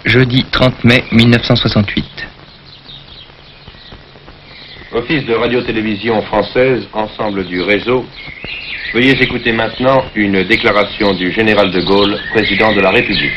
Jeudi 30 mai 1968. Office de radio-télévision française, ensemble du réseau. Veuillez écouter maintenant une déclaration du général de Gaulle, président de la République.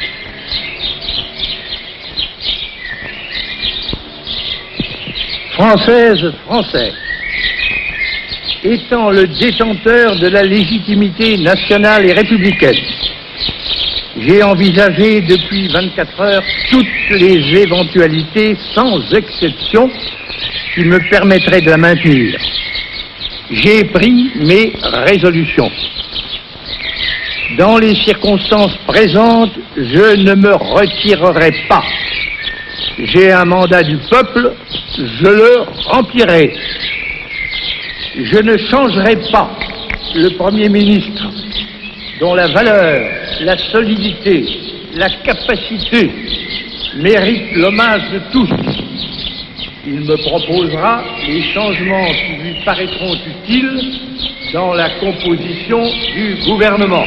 Françaises, Français, étant le détenteur de la légitimité nationale et républicaine, j'ai envisagé depuis 24 heures toutes les éventualités, sans exception, qui me permettraient de la maintenir. J'ai pris mes résolutions. Dans les circonstances présentes, je ne me retirerai pas. J'ai un mandat du peuple, je le remplirai. Je ne changerai pas le Premier ministre, dont la valeur, la solidité, la capacité méritent l'hommage de tous. Il me proposera les changements qui lui paraîtront utiles dans la composition du gouvernement.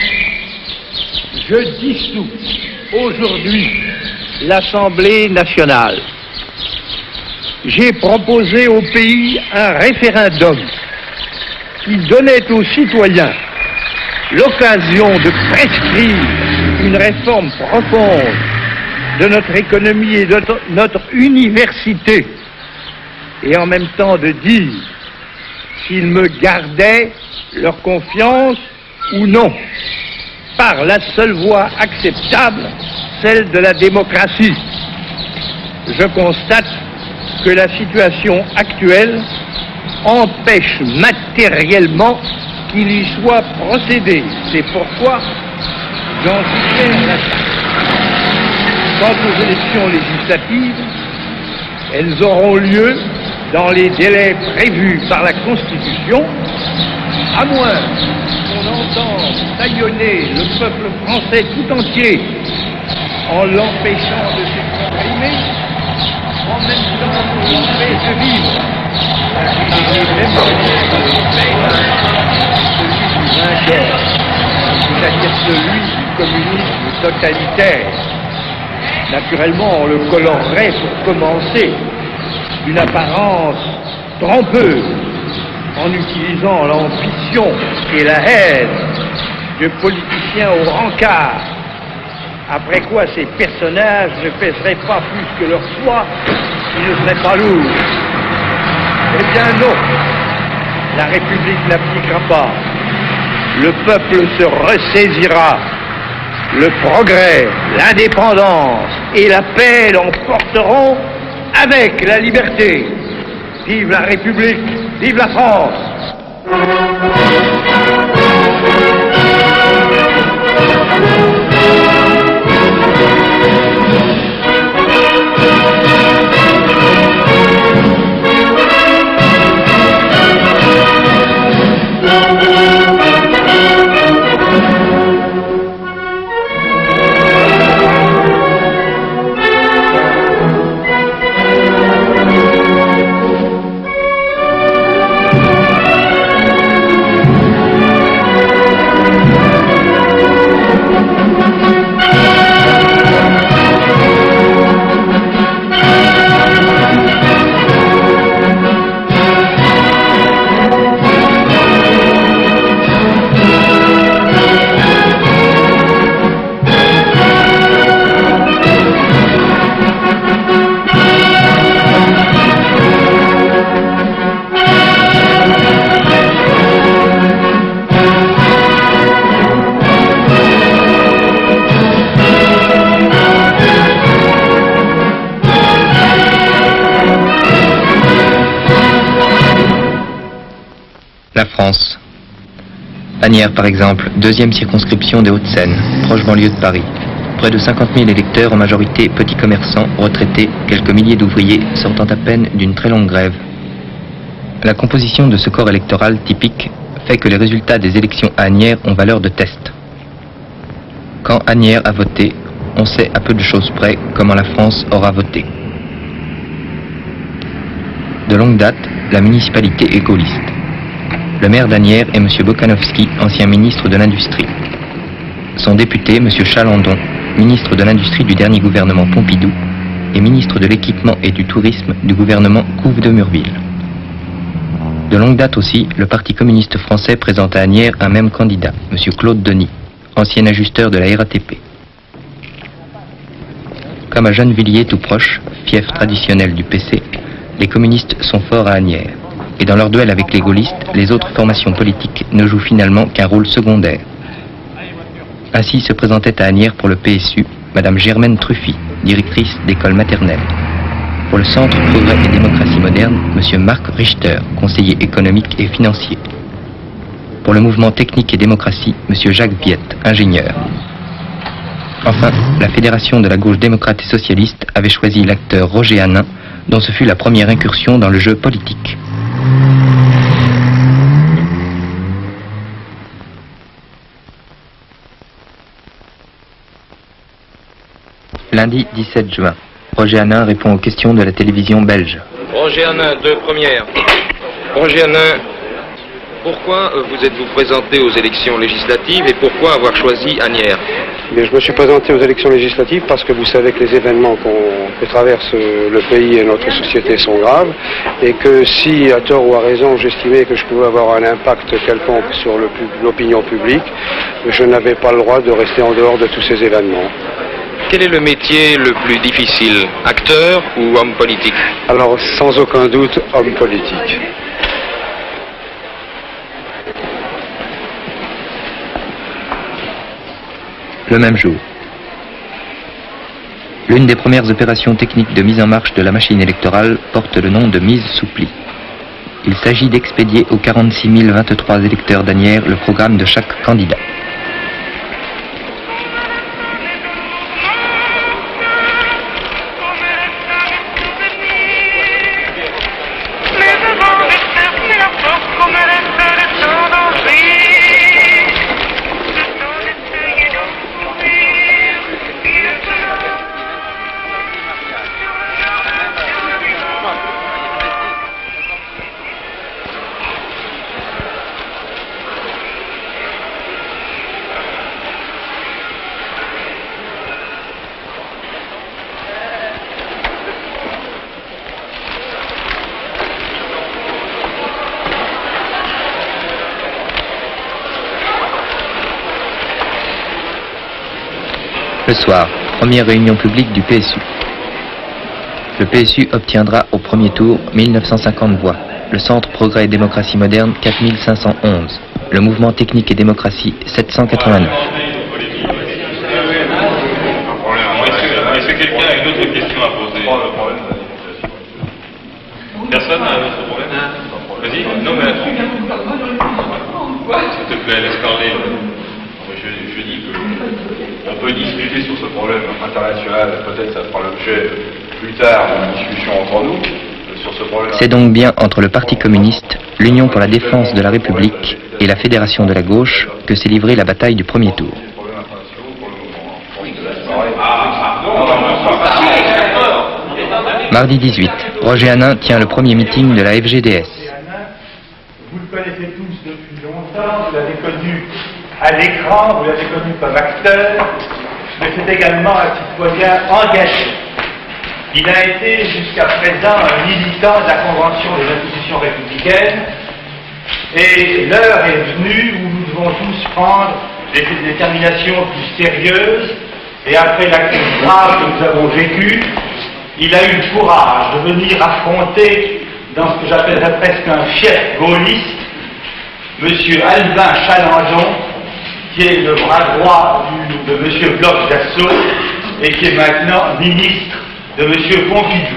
Je dissous aujourd'hui l'Assemblée nationale. J'ai proposé au pays un référendum qui donnait aux citoyens l'occasion de prescrire une réforme profonde de notre économie et de notre université, et en même temps de dire s'ils me gardaient leur confiance ou non, par la seule voie acceptable, celle de la démocratie. Je constate que la situation actuelle empêche matériellement qu'il y soit procédé. C'est pourquoi j'en soutiens l'attaque. Quant aux élections législatives, elles auront lieu dans les délais prévus par la Constitution, à moins qu'on entende taillonner le peuple français tout entier en l'empêchant de s'exprimer, en même temps qu'on l'empêche de vivre. Celui du vainqueur, c'est-à-dire celui du communisme totalitaire. Naturellement, on le colorerait pour commencer d'une apparence trompeuse en utilisant l'ambition et la haine de politiciens au rencard, après quoi ces personnages ne pèseraient pas plus que leur poids, ils ne seraient pas lourds. Eh bien non, la République n'appliquera pas. Le peuple se ressaisira. Le progrès, l'indépendance et la paix l'emporteront avec la liberté. Vive la République, vive la France! La France. Asnières, par exemple, deuxième circonscription des Hauts-de-Seine, proche banlieue de Paris. Près de 50 000 électeurs, en majorité petits commerçants, retraités, quelques milliers d'ouvriers sortant à peine d'une très longue grève. La composition de ce corps électoral typique fait que les résultats des élections à Asnières ont valeur de test. Quand Asnières a voté, on sait à peu de choses près comment la France aura voté. De longue date, la municipalité est gaulliste. Le maire d'Asnières est M. Bokanowski, ancien ministre de l'Industrie. Son député, M. Chalandon, ministre de l'Industrie du dernier gouvernement Pompidou et ministre de l'Équipement et du Tourisme du gouvernement Couve-de-Murville. De longue date aussi, le Parti communiste français présente à Asnières un même candidat, M. Claude Denis, ancien ajusteur de la RATP. Comme à Gennevilliers tout proche, fief traditionnel du PC, les communistes sont forts à Asnières. Et dans leur duel avec les gaullistes, les autres formations politiques ne jouent finalement qu'un rôle secondaire. Ainsi se présentait à Asnières pour le PSU Madame Germaine Truffy, directrice d'école maternelle. Pour le Centre Progrès et Démocratie Moderne, M. Marc Richter, conseiller économique et financier. Pour le mouvement Technique et Démocratie, M. Jacques Viette, ingénieur. Enfin, la Fédération de la gauche démocrate et socialiste avait choisi l'acteur Roger Hanin, dont ce fut la première incursion dans le jeu politique. Lundi 17 juin, Roger Hanin répond aux questions de la télévision belge. Roger Hanin, deux premières. Roger Hanin, pourquoi vous êtes-vous présenté aux élections législatives et pourquoi avoir choisi Asnières? Je me suis présenté aux élections législatives parce que vous savez que les événements que traverse le pays et notre société sont graves et que si, à tort ou à raison, j'estimais que je pouvais avoir un impact quelconque sur l'opinion publique, je n'avais pas le droit de rester en dehors de tous ces événements. Quel est le métier le plus difficile, acteur ou homme politique? Alors, sans aucun doute, homme politique. Le même jour. L'une des premières opérations techniques de mise en marche de la machine électorale porte le nom de mise sous pli. Il s'agit d'expédier aux 46 023 électeurs d'Asnières le programme de chaque candidat. Le soir, première réunion publique du PSU. Le PSU obtiendra au premier tour 1950 voix, le Centre Progrès et Démocratie Moderne 4511, le Mouvement Technique et Démocratie 789. Est-ce que quelqu'un a une autre question à poser? Personne n'a un autre problème? Vas-y, non mais s'il te plaît, laisse parler. Je dis qu'on peut discuter sur ce problème international, peut-être ça fera l'objet plus tard d'une discussion entre nous sur ce problème. C'est donc bien entre le Parti communiste, l'Union pour la défense de la République et la Fédération de la gauche que s'est livrée la bataille du premier tour. Mardi 18, Roger Hanin tient le premier meeting de la FGDS. Vous le connaissez tous depuis longtemps, vous l'avez connu à l'écran, vous l'avez connu comme acteur, mais c'est également un citoyen engagé. Il a été jusqu'à présent un militant de la Convention des institutions républicaines, et l'heure est venue où nous devons tous prendre des déterminations plus sérieuses, et après la crise grave que nous avons vécue, il a eu le courage de venir affronter, dans ce que j'appellerais presque un fief gaulliste, M. Albin Chalandon, qui est le bras droit de M. Bloch d'Assaut et qui est maintenant ministre de M. Pompidou.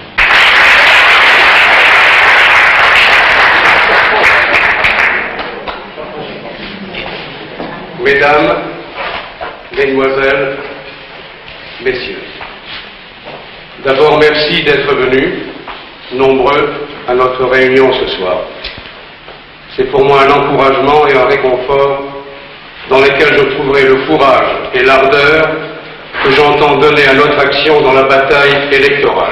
Mesdames, Mesdemoiselles, Messieurs, d'abord merci d'être venus, nombreux, à notre réunion ce soir. C'est pour moi un encouragement et un réconfort dans lesquels je trouverai le courage et l'ardeur que j'entends donner à notre action dans la bataille électorale.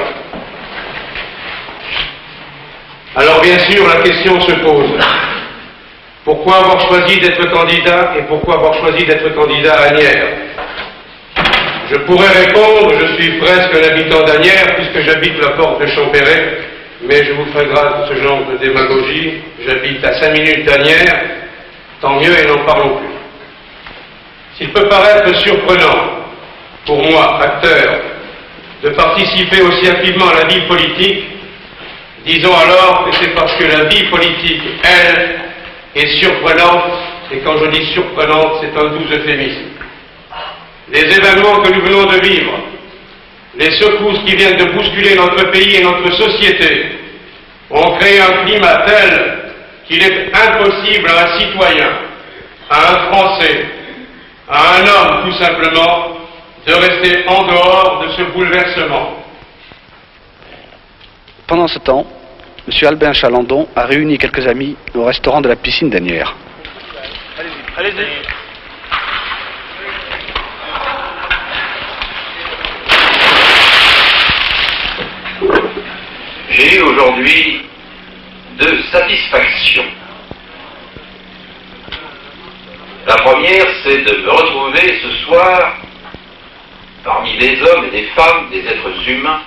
Alors bien sûr, la question se pose. Pourquoi avoir choisi d'être candidat et pourquoi avoir choisi d'être candidat à Asnières? Je pourrais répondre, je suis presque un habitant d'Asnières, puisque j'habite la porte de Champéret, mais je vous ferai grâce de ce genre de démagogie. J'habite à 5 minutes d'Asnières, tant mieux et n'en parlons plus. S'il peut paraître surprenant, pour moi, acteur, de participer aussi activement à la vie politique, disons alors que c'est parce que la vie politique, elle, est surprenante, et quand je dis surprenante, c'est un doux euphémisme. Les événements que nous venons de vivre, les secousses qui viennent de bousculer notre pays et notre société, ont créé un climat tel qu'il est impossible à un citoyen, à un Français, à un homme tout simplement, de rester en dehors de ce bouleversement. Pendant ce temps, M. Albin Chalandon a réuni quelques amis au restaurant de la piscine d'Asnières. Allez-y. J'ai eu aujourd'hui 2 satisfactions. La première, c'est de me retrouver ce soir parmi des hommes et des femmes, des êtres humains,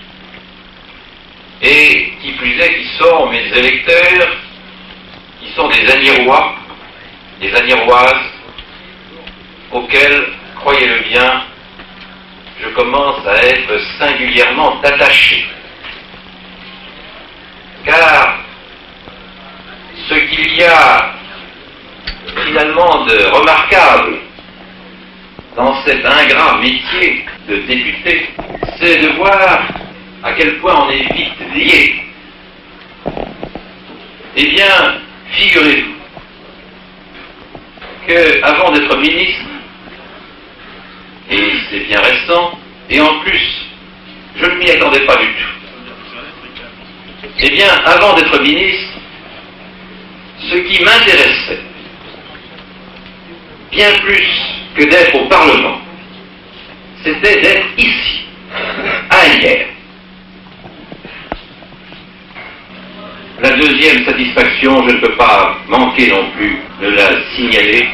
et qui plus est, qui sont mes électeurs, qui sont des Asniérois, des Asniéroises, auxquels, croyez-le bien, je commence à être singulièrement attaché. Car ce qu'il y a finalement de remarquable dans cet ingrat métier de député, c'est de voir à quel point on est vite lié. Eh bien, figurez-vous qu'avant d'être ministre, et c'est bien récent, et en plus, je ne m'y attendais pas du tout. Eh bien, avant d'être ministre, ce qui m'intéressait, bien plus que d'être au Parlement, c'était d'être ici, à Asnières. La deuxième satisfaction, je ne peux pas manquer non plus de la signaler,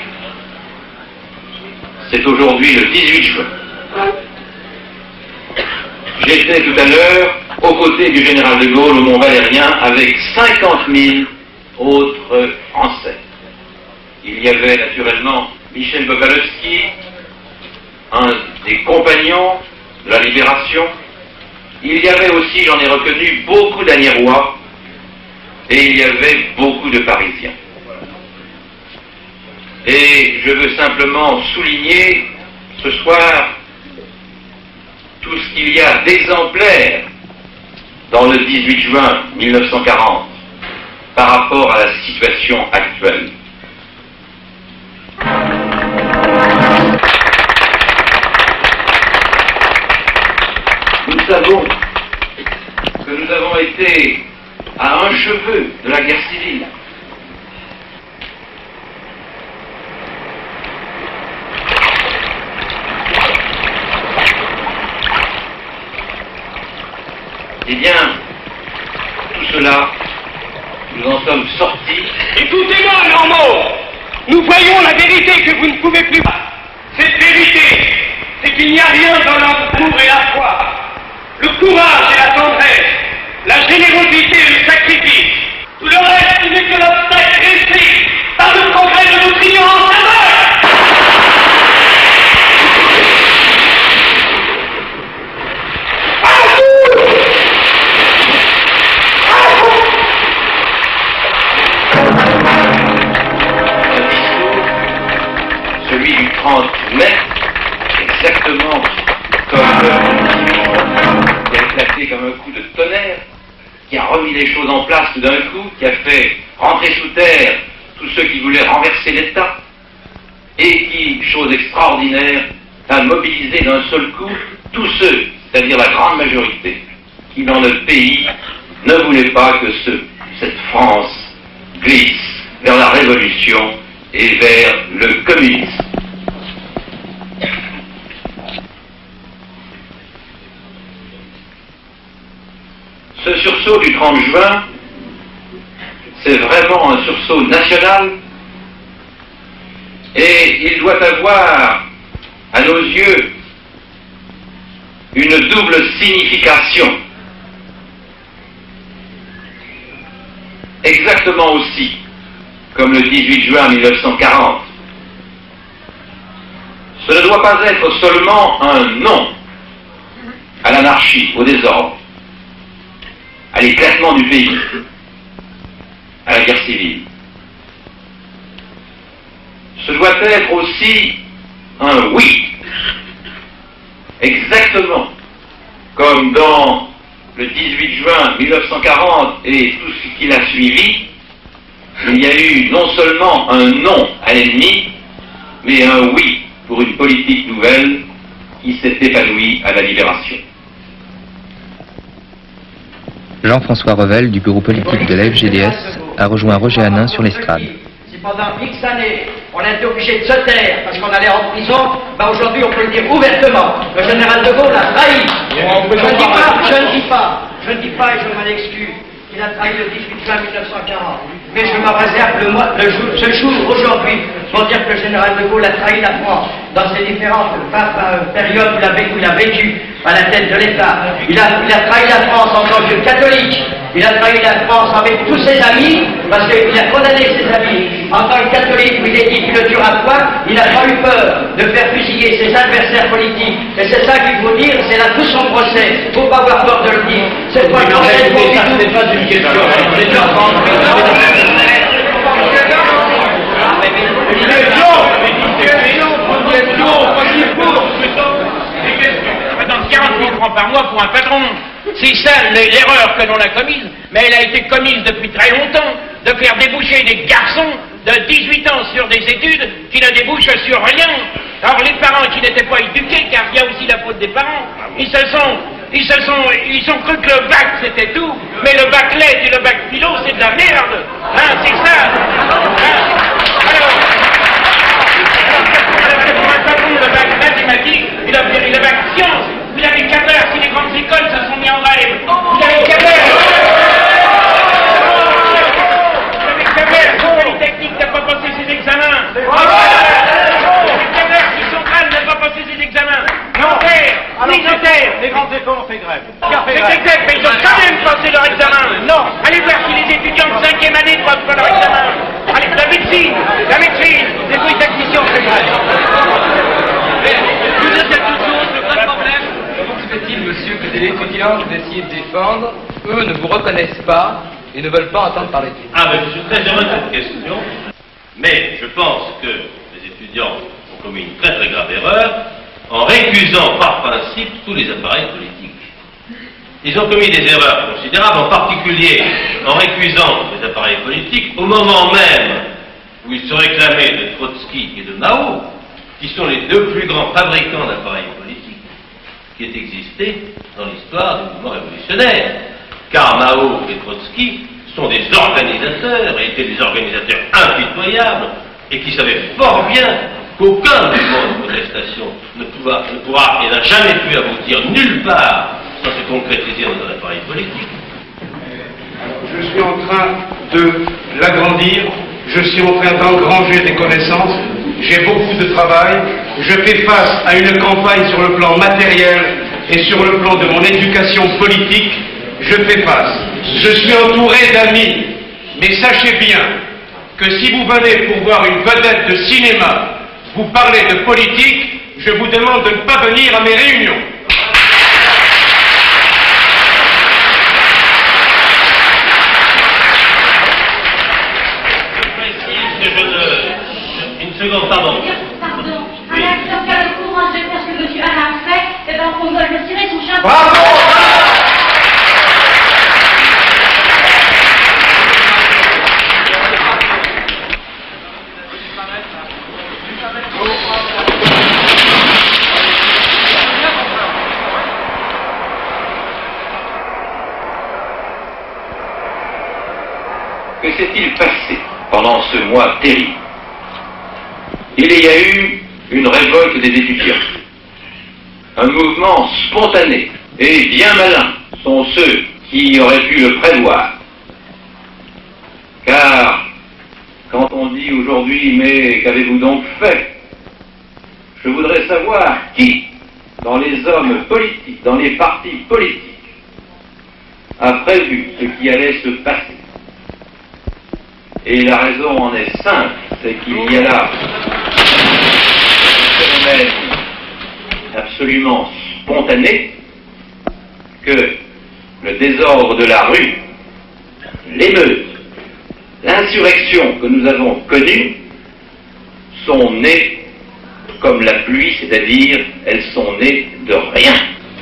c'est aujourd'hui le 18 juin. J'étais tout à l'heure aux côtés du général de Gaulle au Mont-Valérien avec 50 000 autres Français. Il y avait naturellement Michel Bokalowski, un des compagnons de la Libération. Il y avait aussi, j'en ai reconnu, beaucoup d'Asniérois et il y avait beaucoup de Parisiens. Et je veux simplement souligner ce soir tout ce qu'il y a d'exemplaire dans le 18 juin 1940 par rapport à la situation actuelle. Nous savons que nous avons été à un cheveu de la guerre civile. Eh bien, tout cela, nous en sommes sortis. Écoutez-moi, Normaux. Nous voyons la vérité que vous ne pouvez plus voir. Cette vérité, c'est qu'il n'y a rien dans l'amour et la foi, le courage et la tendresse, la générosité et le sacrifice. Tout le reste n'est que l'obstacle réussi par le progrès de notre ignorance aveugle. Celui du 30 mai, exactement comme qui a éclaté comme un coup de tonnerre, qui a remis les choses en place tout d'un coup, qui a fait rentrer sous terre tous ceux qui voulaient renverser l'État, et qui, chose extraordinaire, a mobilisé d'un seul coup tous ceux, c'est-à-dire la grande majorité, qui dans le pays ne voulaient pas que cette France glisse vers la révolution et vers le communisme. Ce sursaut du 30 juin, c'est vraiment un sursaut national et il doit avoir, à nos yeux, une double signification. Exactement aussi comme le 18 juin 1940. Ce ne doit pas être seulement un non à l'anarchie, au désordre, à l'éclatement du pays, à la guerre civile. Ce doit être aussi un oui, exactement comme dans le 18 juin 1940 et tout ce qui l'a suivi. Il y a eu non seulement un non à l'ennemi, mais un oui pour une politique nouvelle qui s'est épanouie à la libération. Jean-François Revel, du bureau politique de la FGDS, a rejoint Roger Hanin sur l'estrade. Si pendant X années, on a été obligé de se taire parce qu'on allait en prison, ben aujourd'hui on peut le dire ouvertement. Le général de Gaulle a trahi. Je ne dis pas et je m'en excuse. Il a trahi le 18 juin 1940. Mais je me réserve ce jour, aujourd'hui, pour dire que le général de Gaulle a trahi la France dans ses différentes périodes où il a vécu à la tête de l'État. Il a trahi la France en tant que catholique. Il a trahi la France avec tous ses amis, parce qu'il a condamné ses amis. En tant que catholique, où il est dit qu'il ne tuera point, il n'a pas eu peur de faire fusiller ses adversaires politiques. Et c'est ça qu'il faut dire, c'est là tout son procès. Il ne faut pas avoir peur de le dire. C'est pas une procès pour ça, ce n'est pas une question. Dans 40 000 francs par mois pour un patron. C'est ça l'erreur que l'on a commise, mais elle a été commise depuis très longtemps, de faire déboucher des garçons de 18 ans sur des études qui ne débouchent sur rien. Alors les parents qui n'étaient pas éduqués, car il y a aussi la faute des parents, ils ont cru que le bac c'était tout, mais le bac lettres et le bac philo c'est de la merde. Hein, c'est ça. Alors c'est pour un patron de bac mathématiques, il a le bac sciences. Vous avez 4 heures si les grandes écoles se sont mis en grève. Vous avez 4 heures. Vous avez 4 heures. Le Polytechnique n'a pas passé ses examens. Vous avez 4 heures si Centrale n'a pas passé ses examens. Notaire. Les grandes écoles ont fait grève. C'est exact, mais ils ont quand même passé leur examen. Non. Allez voir si les étudiants de 5e année ne passent pas leur examen. Allez, la médecine, les polytechniciens ont fait grève. Vous êtes toujours le vrai problème. Comment se fait-il, monsieur, que des étudiants que vous essayez de défendre, eux, ne vous reconnaissent pas et ne veulent pas entendre parler de vous? Ah, mais je suis très heureux de cette question, mais je pense que les étudiants ont commis une très très grave erreur en récusant par principe tous les appareils politiques. Ils ont commis des erreurs considérables, en particulier en récusant les appareils politiques au moment même où ils se réclamaient de Trotsky et de Mao, qui sont les deux plus grands fabricants d'appareils politiques qui aient existé dans l'histoire du mouvement révolutionnaire. Car Mao et Trotsky sont des organisateurs, et étaient des organisateurs impitoyables, et qui savaient fort bien qu'aucun mouvement de protestation ne pourra et n'a jamais pu aboutir nulle part sans se concrétiser dans un appareil politique. Je suis en train de l'agrandir, je suis en train d'engranger des connaissances, j'ai beaucoup de travail, je fais face à une campagne sur le plan matériel et sur le plan de mon éducation politique, je fais face. Je suis entouré d'amis, mais sachez bien que si vous venez pour voir une vedette de cinéma vous parler de politique, je vous demande de ne pas venir à mes réunions. Une seconde, pardon. Pardon. Un acteur qui a le courage de faire ce que M. Alain fait, et ben on doit le tirer son chapeau. Bravo! Que s'est-il passé pendant ce mois terrible? Il y a eu une révolte des étudiants. Un mouvement spontané et bien malin sont ceux qui auraient pu le prévoir. Car, quand on dit aujourd'hui, mais qu'avez-vous donc fait? Je voudrais savoir qui dans les hommes politiques, dans les partis politiques, a prévu ce qui allait se passer. Et la raison en est simple, c'est qu'il y a là un phénomène absolument spontané que le désordre de la rue, l'émeute, l'insurrection que nous avons connue sont nées comme la pluie, c'est-à-dire elles sont nées de rien.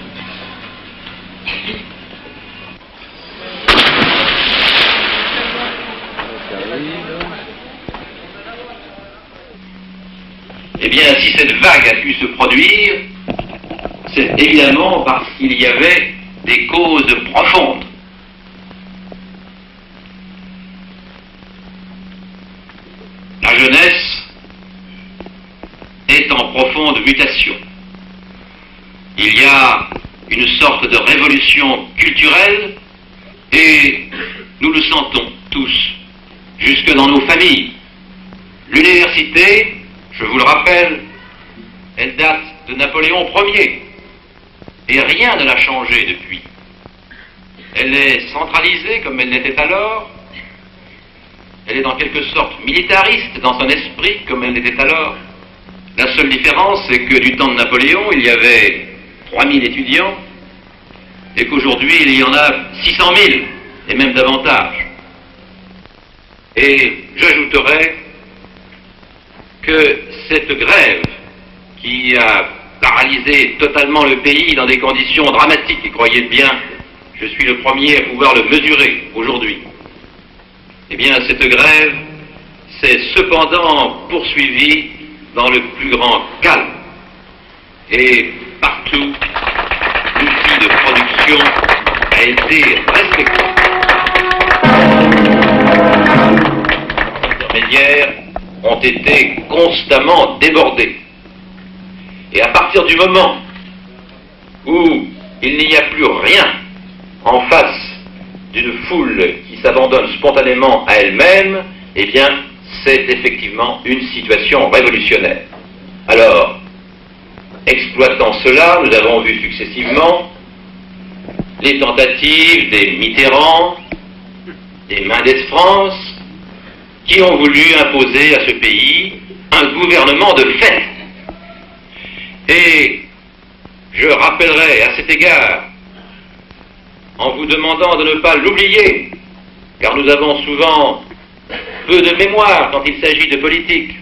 Eh bien, si cette vague a pu se produire, c'est évidemment parce qu'il y avait des causes profondes. La jeunesse est en profonde mutation. Il y a une sorte de révolution culturelle et nous le sentons tous, jusque dans nos familles. L'université, je vous le rappelle, elle date de Napoléon Ier et rien ne l'a changé depuis. Elle est centralisée comme elle l'était alors. Elle est en quelque sorte militariste dans son esprit comme elle l'était alors. La seule différence, c'est que du temps de Napoléon, il y avait 3000 étudiants et qu'aujourd'hui, il y en a 600 000 et même davantage. Et j'ajouterais que cette grève qui a paralysé totalement le pays dans des conditions dramatiques, et croyez bien, je suis le premier à pouvoir le mesurer aujourd'hui, eh bien cette grève s'est cependant poursuivie dans le plus grand calme. Et partout, l'outil de production a été respecté. Les intermédiaires ont été constamment débordés. Et à partir du moment où il n'y a plus rien en face d'une foule qui s'abandonne spontanément à elle-même, eh bien, c'est effectivement une situation révolutionnaire. Alors, exploitant cela, nous avons vu successivement les tentatives des Mitterrand, des Mendès France, qui ont voulu imposer à ce pays un gouvernement de fait. Et je rappellerai à cet égard, en vous demandant de ne pas l'oublier, car nous avons souvent peu de mémoire quand il s'agit de politique,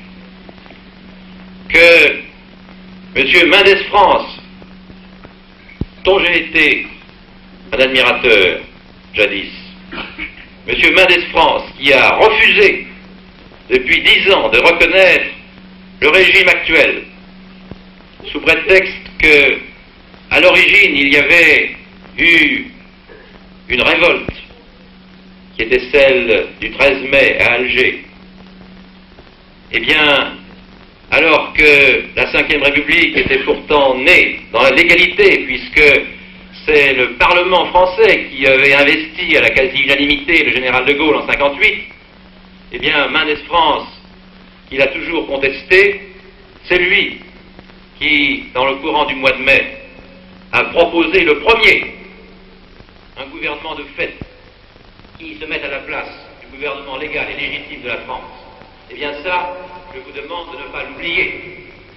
que M. Mendès France, dont j'ai été un admirateur jadis, M. Mendès France, qui a refusé depuis 10 ans de reconnaître le régime actuel, sous prétexte que, à l'origine, il y avait eu une révolte, qui était celle du 13 mai à Alger. Eh bien, alors que la Ve République était pourtant née dans la légalité, puisque c'est le Parlement français qui avait investi à la quasi-unanimité le général de Gaulle en 1958, eh bien, Mendès France, qui l'a toujours contesté, c'est lui qui, dans le courant du mois de mai, a proposé le premier un gouvernement de fait qui se mette à la place du gouvernement légal et légitime de la France. Eh bien ça, je vous demande de ne pas l'oublier.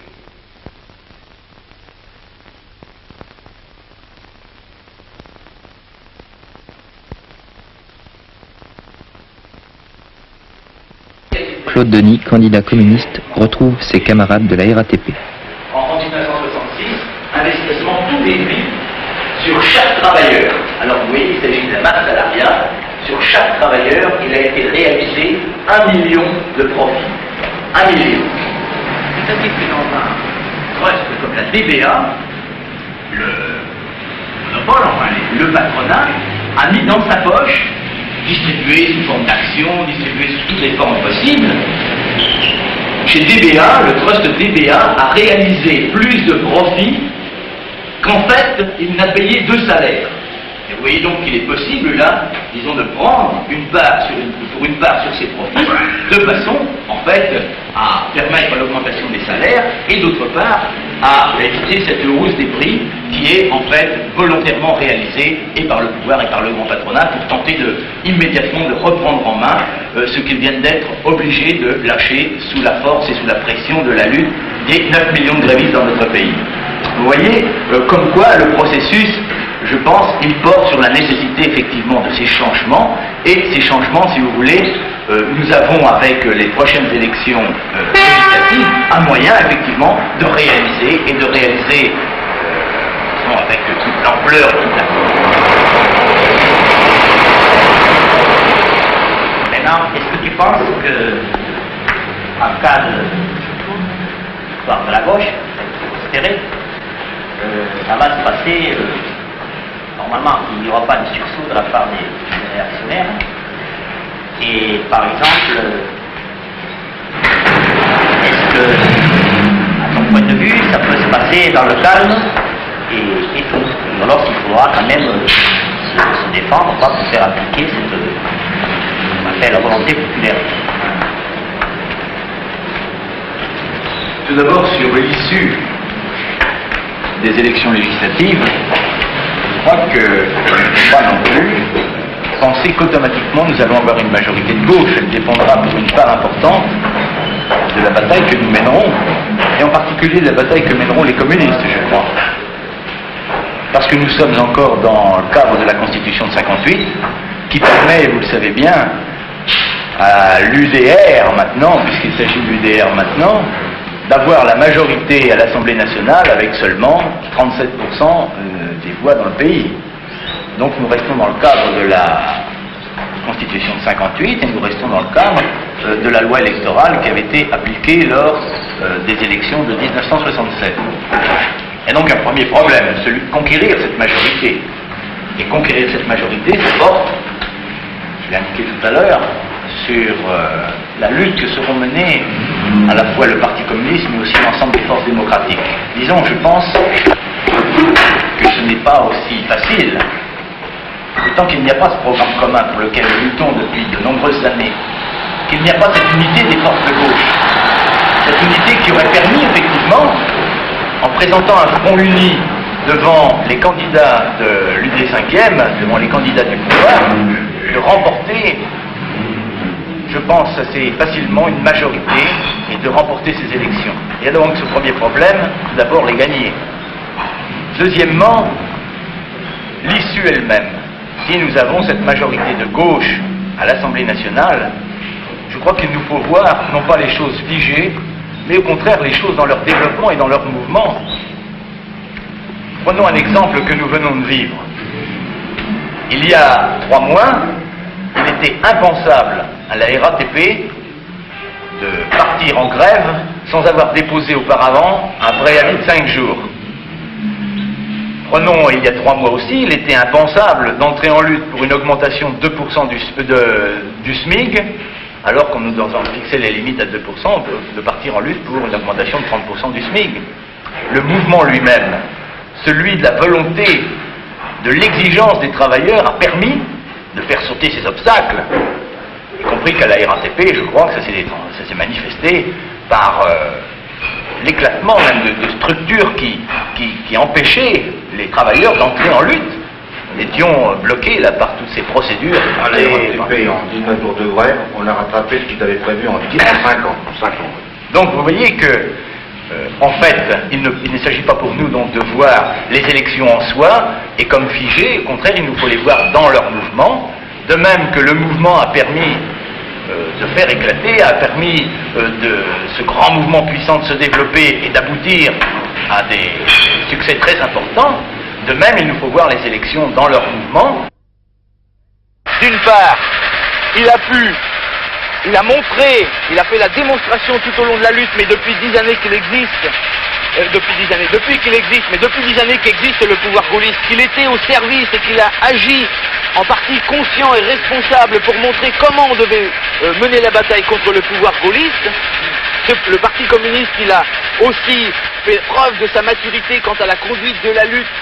Claude Denis, candidat communiste, retrouve ses camarades de la RATP. En 1966, investissement tout réduit sur chaque travailleur. Alors vous voyez, il s'agit de la masse salariale. Sur chaque travailleur, il a été réalisé 1 million de profits. 1 million. C'est-à-dire que dans un trust comme la DBA, le monopole, enfin le patronat, a mis dans sa poche, distribué sous forme d'actions, distribué sous toutes les formes possibles. Chez DBA, le trust DBA a réalisé plus de profits qu'en fait, il n'a payé 2 salaires. Et vous voyez donc qu'il est possible, là, disons, de prendre une part pour une part sur ses profits, de façon, en fait, à permettre l'augmentation des salaires, et d'autre part, à éviter cette hausse des prix qui est en fait volontairement réalisée et par le pouvoir et par le grand patronat pour tenter immédiatement de reprendre en main ce qu'ils viennent d'être obligés de lâcher sous la force et sous la pression de la lutte des 9 millions de grévistes dans notre pays. Vous voyez, comme quoi le processus, je pense, il porte sur la nécessité effectivement de ces changements, et ces changements, si vous voulez, nous avons avec les prochaines élections législatives un moyen effectivement de réaliser, et de réaliser avec toute l'ampleur et toute la... Maintenant, est-ce que tu penses que, en cas de victoire de la gauche, espéré, ça va se passer, normalement, il n'y aura pas de sursaut de la part des réactionnaires, et par exemple, est-ce que, à ton point de vue, ça peut se passer dans le calme et tout, ou alors il faudra quand même se défendre, pas pour faire appliquer cette, on appelle la volonté populaire. Tout d'abord, sur l'issue des élections législatives, je crois que je ne peux pas non plus penser qu'automatiquement nous allons avoir une majorité de gauche. Elle dépendra pour une part importante de la bataille que nous mènerons, et en particulier de la bataille que mèneront les communistes, je crois. Parce que nous sommes encore dans le cadre de la Constitution de 58, qui permet, vous le savez bien, à l'UDR maintenant, puisqu'il s'agit de l'UDR maintenant, d'avoir la majorité à l'Assemblée nationale avec seulement 37% des voix dans le pays. Donc nous restons dans le cadre de la Constitution de 58 et nous restons dans le cadre de la loi électorale qui avait été appliquée lors des élections de 1967. Et donc un premier problème, celui de conquérir cette majorité. Et conquérir cette majorité, ça porte, je l'ai indiqué tout à l'heure, sur la lutte que seront menées à la fois le Parti communiste mais aussi l'ensemble des forces démocratiques. Disons, je pense que ce n'est pas aussi facile, tant qu'il n'y a pas ce programme commun pour lequel nous luttons depuis de nombreuses années, qu'il n'y a pas cette unité des forces de gauche, cette unité qui aurait permis effectivement, en présentant un front uni devant les candidats de l'UD 5e, devant les candidats du pouvoir, de remporter, je pense assez facilement, une majorité et de remporter ces élections. Il y a donc ce premier problème, tout d'abord les gagner. Deuxièmement, l'issue elle-même. Si nous avons cette majorité de gauche à l'Assemblée nationale, je crois qu'il nous faut voir non pas les choses figées, mais au contraire les choses dans leur développement et dans leur mouvement. Prenons un exemple que nous venons de vivre. Il y a 3 mois, il était impensable à la RATP de partir en grève sans avoir déposé auparavant un préavis de 5 jours. Prenons, il y a 3 mois aussi, il était impensable d'entrer en lutte pour une augmentation de 2% du SMIC, alors qu'on nous avons fixé les limites à 2%, de partir en lutte pour une augmentation de 30% du SMIC. Le mouvement lui-même, celui de la volonté, de l'exigence des travailleurs, a permis de faire sauter ces obstacles, y compris qu'à la RATP, je crois que ça s'est manifesté par l'éclatement même de structures qui empêchaient les travailleurs d'entrer en lutte. Nous étions bloqués là par toutes ces procédures. À la RATP, en 19 jours de grève, on a rattrapé ce qu'ils avaient prévu en 5 ans. Donc vous voyez que, en fait, il ne s'agit pas pour nous donc de voir les élections en soi et comme figées, au contraire, il nous faut les voir dans leur mouvement, de même que le mouvement a permis de faire éclater, a permis de ce grand mouvement puissant de se développer et d'aboutir à des succès très importants. De même, il nous faut voir les élections dans leur mouvement. D'une part, il a montré, il a fait la démonstration tout au long de la lutte, mais depuis 10 années qu'il existe, depuis qu'il existe le pouvoir gaulliste, qu'il était au service et qu'il a agi en partie conscient et responsable pour montrer comment on devait mener la bataille contre le pouvoir gaulliste. Le Parti communiste, il a aussi fait preuve de sa maturité quant à la conduite de la lutte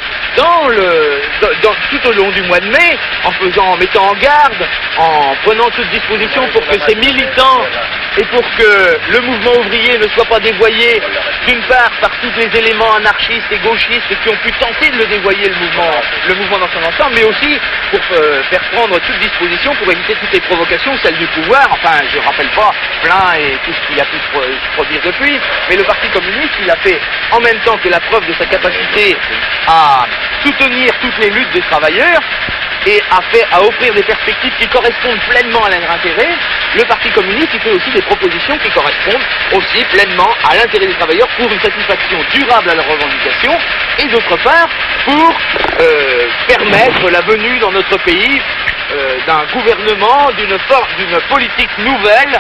tout au long du mois de mai, en mettant en garde, en prenant toute disposition pour que ces militants et pour que le mouvement ouvrier ne soit pas dévoyé d'une part par tous les éléments anarchistes et gauchistes qui ont pu tenter de le dévoyer le mouvement dans son ensemble, mais aussi pour faire prendre toute disposition pour éviter toutes les provocations, celles du pouvoir. Enfin, je ne rappelle pas plein et tout ce qu'il a pu se produire depuis, mais le Parti communiste, il a fait en même temps que la preuve de sa capacité à soutenir toutes les luttes des travailleurs et à offrir des perspectives qui correspondent pleinement à leur intérêt. Le Parti communiste, il fait aussi des propositions qui correspondent aussi pleinement à l'intérêt des travailleurs pour une satisfaction durable à leurs revendications et d'autre part pour permettre la venue dans notre pays d'un gouvernement, d'une politique nouvelle,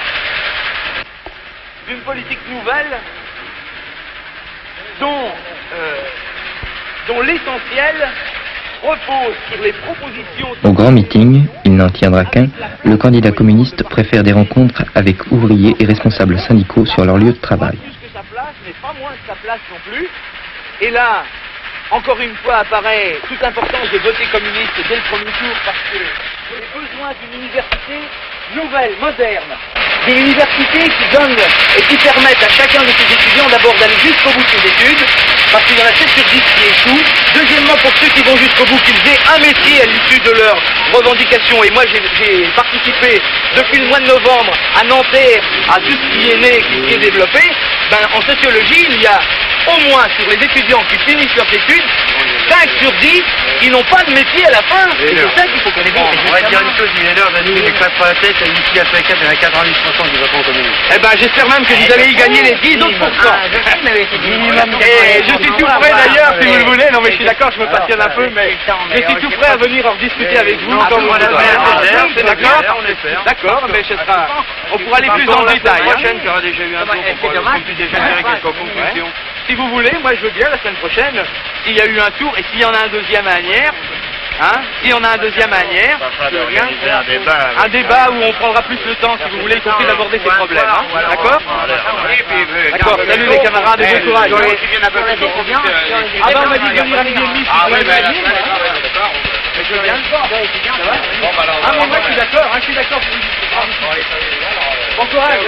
dont l'essentiel repose sur les propositions... Au grand meeting, il n'en tiendra qu'un, le candidat communiste préfère des rencontres avec ouvriers et responsables syndicaux sur leur lieu de travail. Plus que sa place, mais pas moins que sa place non plus. Et là, encore une fois, apparaît toute l'importance de voter communiste dès le premier tour parce que vous avez besoin d'une université nouvelle, moderne. D'une université qui donne et qui permette à chacun de ses étudiants d'abord d'aller jusqu'au bout de ses études, parce qu'il y en a 7 sur 10 qui échouent. Deuxièmement, pour ceux qui vont jusqu'au bout, qu'ils aient un métier à l'issue de leurs revendications. Et moi, j'ai participé depuis le mois de novembre à Nanterre, à tout ce qui est né, qui est développé. En sociologie, il y a au moins sur les étudiants qui finissent leurs études, 5 sur 10 qui n'ont pas de métier à la fin. Et c'est ça qu'il faut qu'on évite. On va dire une chose, il est l'heure d'annuler les classes sur la tête, et ici à Pékin, il y en a 90% du vote communiste. Eh ben, j'espère même que vous allez y gagner les 10 autres pourcents. Et je suis tout prêt d'ailleurs, si vous le voulez, non mais je suis d'accord, je me passionne un peu, mais je suis tout prêt à venir en discuter avec vous quand vous voudrez. C'est d'accord? D'accord, mais on pourra aller plus dans le détail. La prochaine qui aura déjà eu un tour, on peut déjà tirer quelques conclusions. Si vous voulez, moi je veux bien la semaine prochaine, s'il y a eu un tour et s'il y en a un deuxième à Asnières, s'il y en a un deuxième à Asnières, un débat où on prendra plus le temps, si vous voulez, y compris d'aborder ces problèmes. D'accord? D'accord, salut les camarades et bon courage. Ah ben on m'a dit de venir à midi et demi, si vous voulez venir. Je veux bien le voir. Ah mais moi je suis d'accord, Bon courage.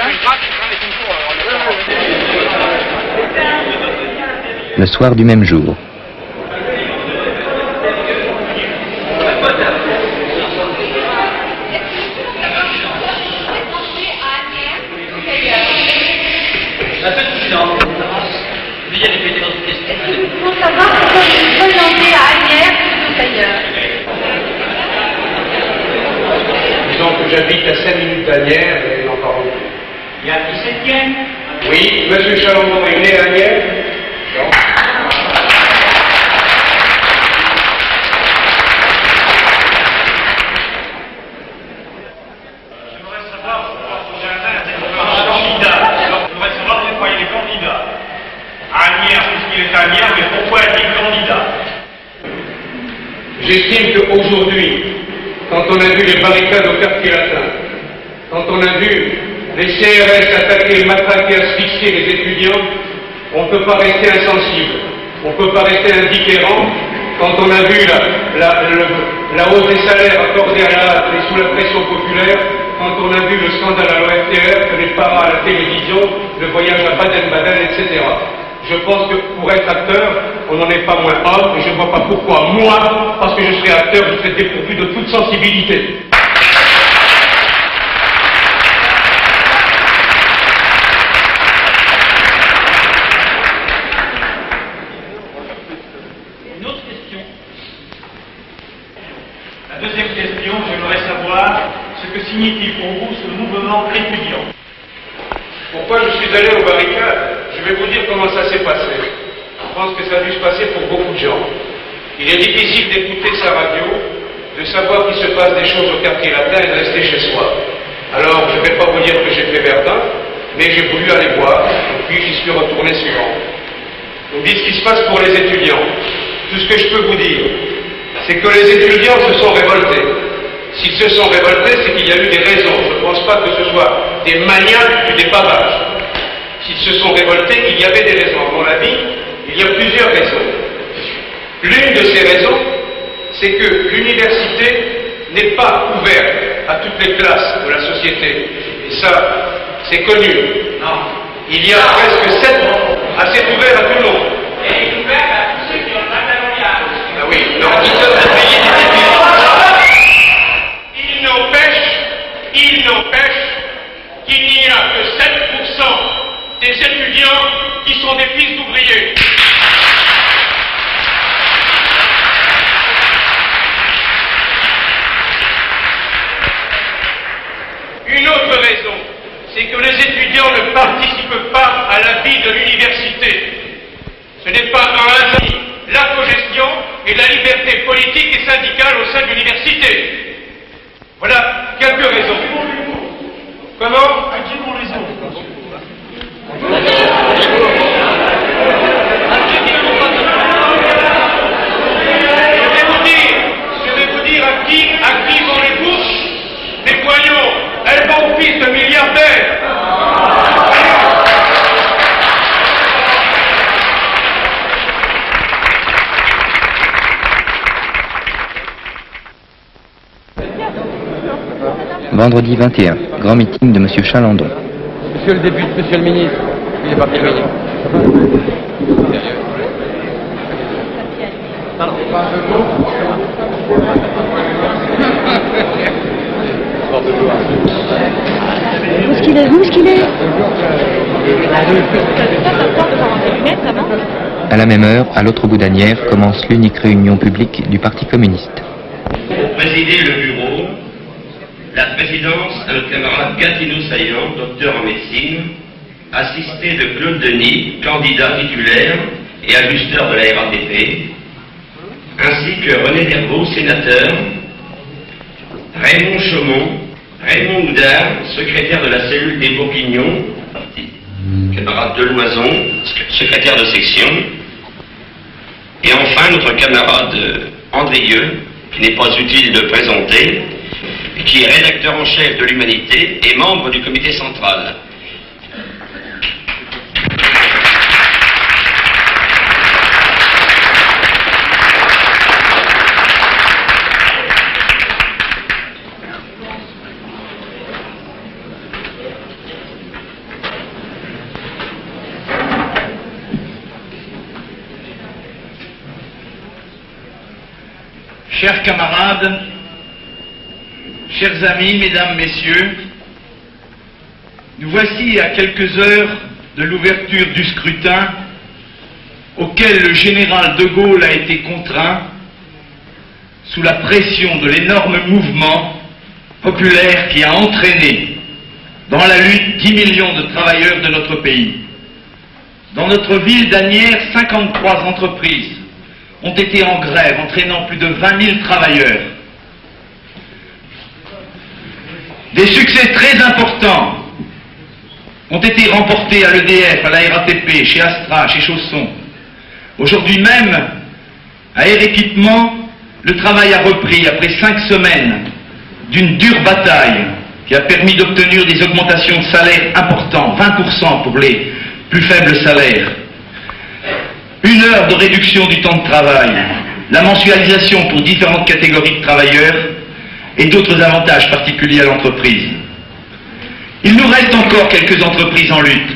Le soir du même jour. Pour savoir pourquoi je suis présentée à Asnières plutôt qu'ailleurs. Disons que j'habite à 5 minutes d'Asnières et n'en parle plus. Il y a 17e. Oui, monsieur Chalandon est né à Asnières. Non. J'estime qu'aujourd'hui, quand on a vu les barricades au quartier latin, quand on a vu les CRS attaquer, matraquer, asphyxier les étudiants, on ne peut pas rester insensible, on ne peut pas rester indifférent. Quand on a vu la hausse des salaires accordés sous la pression populaire, quand on a vu le scandale à l'OFTR, que les parents à la télévision, le voyage à Baden-Baden, etc. Je pense que pour être acteur, on n'en est pas moins homme, et je ne vois pas pourquoi, moi, parce que je serais acteur, je serais dépourvu de toute sensibilité. Une autre question. La deuxième question, j'aimerais savoir ce que signifie pour vous ce mouvement étudiant. Pourquoi je suis allé aux barricades? Je vais vous dire comment ça s'est passé. Je pense que ça a dû se passer pour beaucoup de gens. Il est difficile d'écouter sa radio, de savoir qu'il se passe des choses au quartier latin et de rester chez soi. Alors, je ne vais pas vous dire que j'ai fait Verdun, mais j'ai voulu aller voir, et puis j'y suis retourné souvent. Vous me dites ce qui se passe pour les étudiants. Tout ce que je peux vous dire, c'est que les étudiants se sont révoltés. S'ils se sont révoltés, c'est qu'il y a eu des raisons. Je ne pense pas que ce soit des maniaques ou des pavages. S'ils se sont révoltés, il y avait des raisons. À mon avis, il y a plusieurs raisons. L'une de ces raisons, c'est que l'université n'est pas ouverte à toutes les classes de la société. Et ça, C'est connu. Non. Il y a presque 7 ans. Ah, c'est ouvert à tout le monde. Et il est ouvert à tous ceux qui ont le baccalauréat. Ah oui, donc ils doivent payer des études. Il n'empêche qu'il n'y a que 7% des étudiants qui sont des fils d'ouvriers. Une autre raison, c'est que les étudiants ne participent pas à la vie de l'université. Ce n'est pas un hasard, la cogestion et la liberté politique et syndicale au sein de l'université. Voilà quelques raisons. Comment? À qui vont les autres? Je vais vous dire à qui vont les bourses. Mais voyons, elles vont au fils de milliardaires. Vendredi 21, grand meeting de M. Chalandon. Monsieur le député, monsieur le ministre, il est parti le ministre. Où est-ce qu'il est? Où est-ce qu'il est? À la même heure, à l'autre bout d'Asnières, commence l'unique réunion publique du Parti communiste. Pour présider le bureau, la présidence à notre camarade Gatineau Saillant, docteur en médecine, assisté de Claude Denis, candidat titulaire et ajusteur de la RATP, ainsi que René Dervaux, sénateur, Raymond Chaumont, Raymond Houdard, secrétaire de la cellule des Bourguignons, camarade Deloison, secrétaire de section, et enfin notre camarade Andrieux, qui n'est pas utile de présenter, qui est rédacteur en chef de l'Humanité et membre du comité central. Chers camarades, chers amis, mesdames, messieurs, nous voici à quelques heures de l'ouverture du scrutin auquel le général de Gaulle a été contraint sous la pression de l'énorme mouvement populaire qui a entraîné dans la lutte 10 millions de travailleurs de notre pays. Dans notre ville d'Asnières, 53 entreprises ont été en grève, entraînant plus de 20 000 travailleurs. Des succès très importants ont été remportés à l'EDF, à la RATP, chez Astra, chez Chausson. Aujourd'hui même, à Air Équipement, le travail a repris après 5 semaines d'une dure bataille qui a permis d'obtenir des augmentations de salaire importantes, 20% pour les plus faibles salaires. 1 heure de réduction du temps de travail, la mensualisation pour différentes catégories de travailleurs et d'autres avantages particuliers à l'entreprise. Il nous reste encore quelques entreprises en lutte.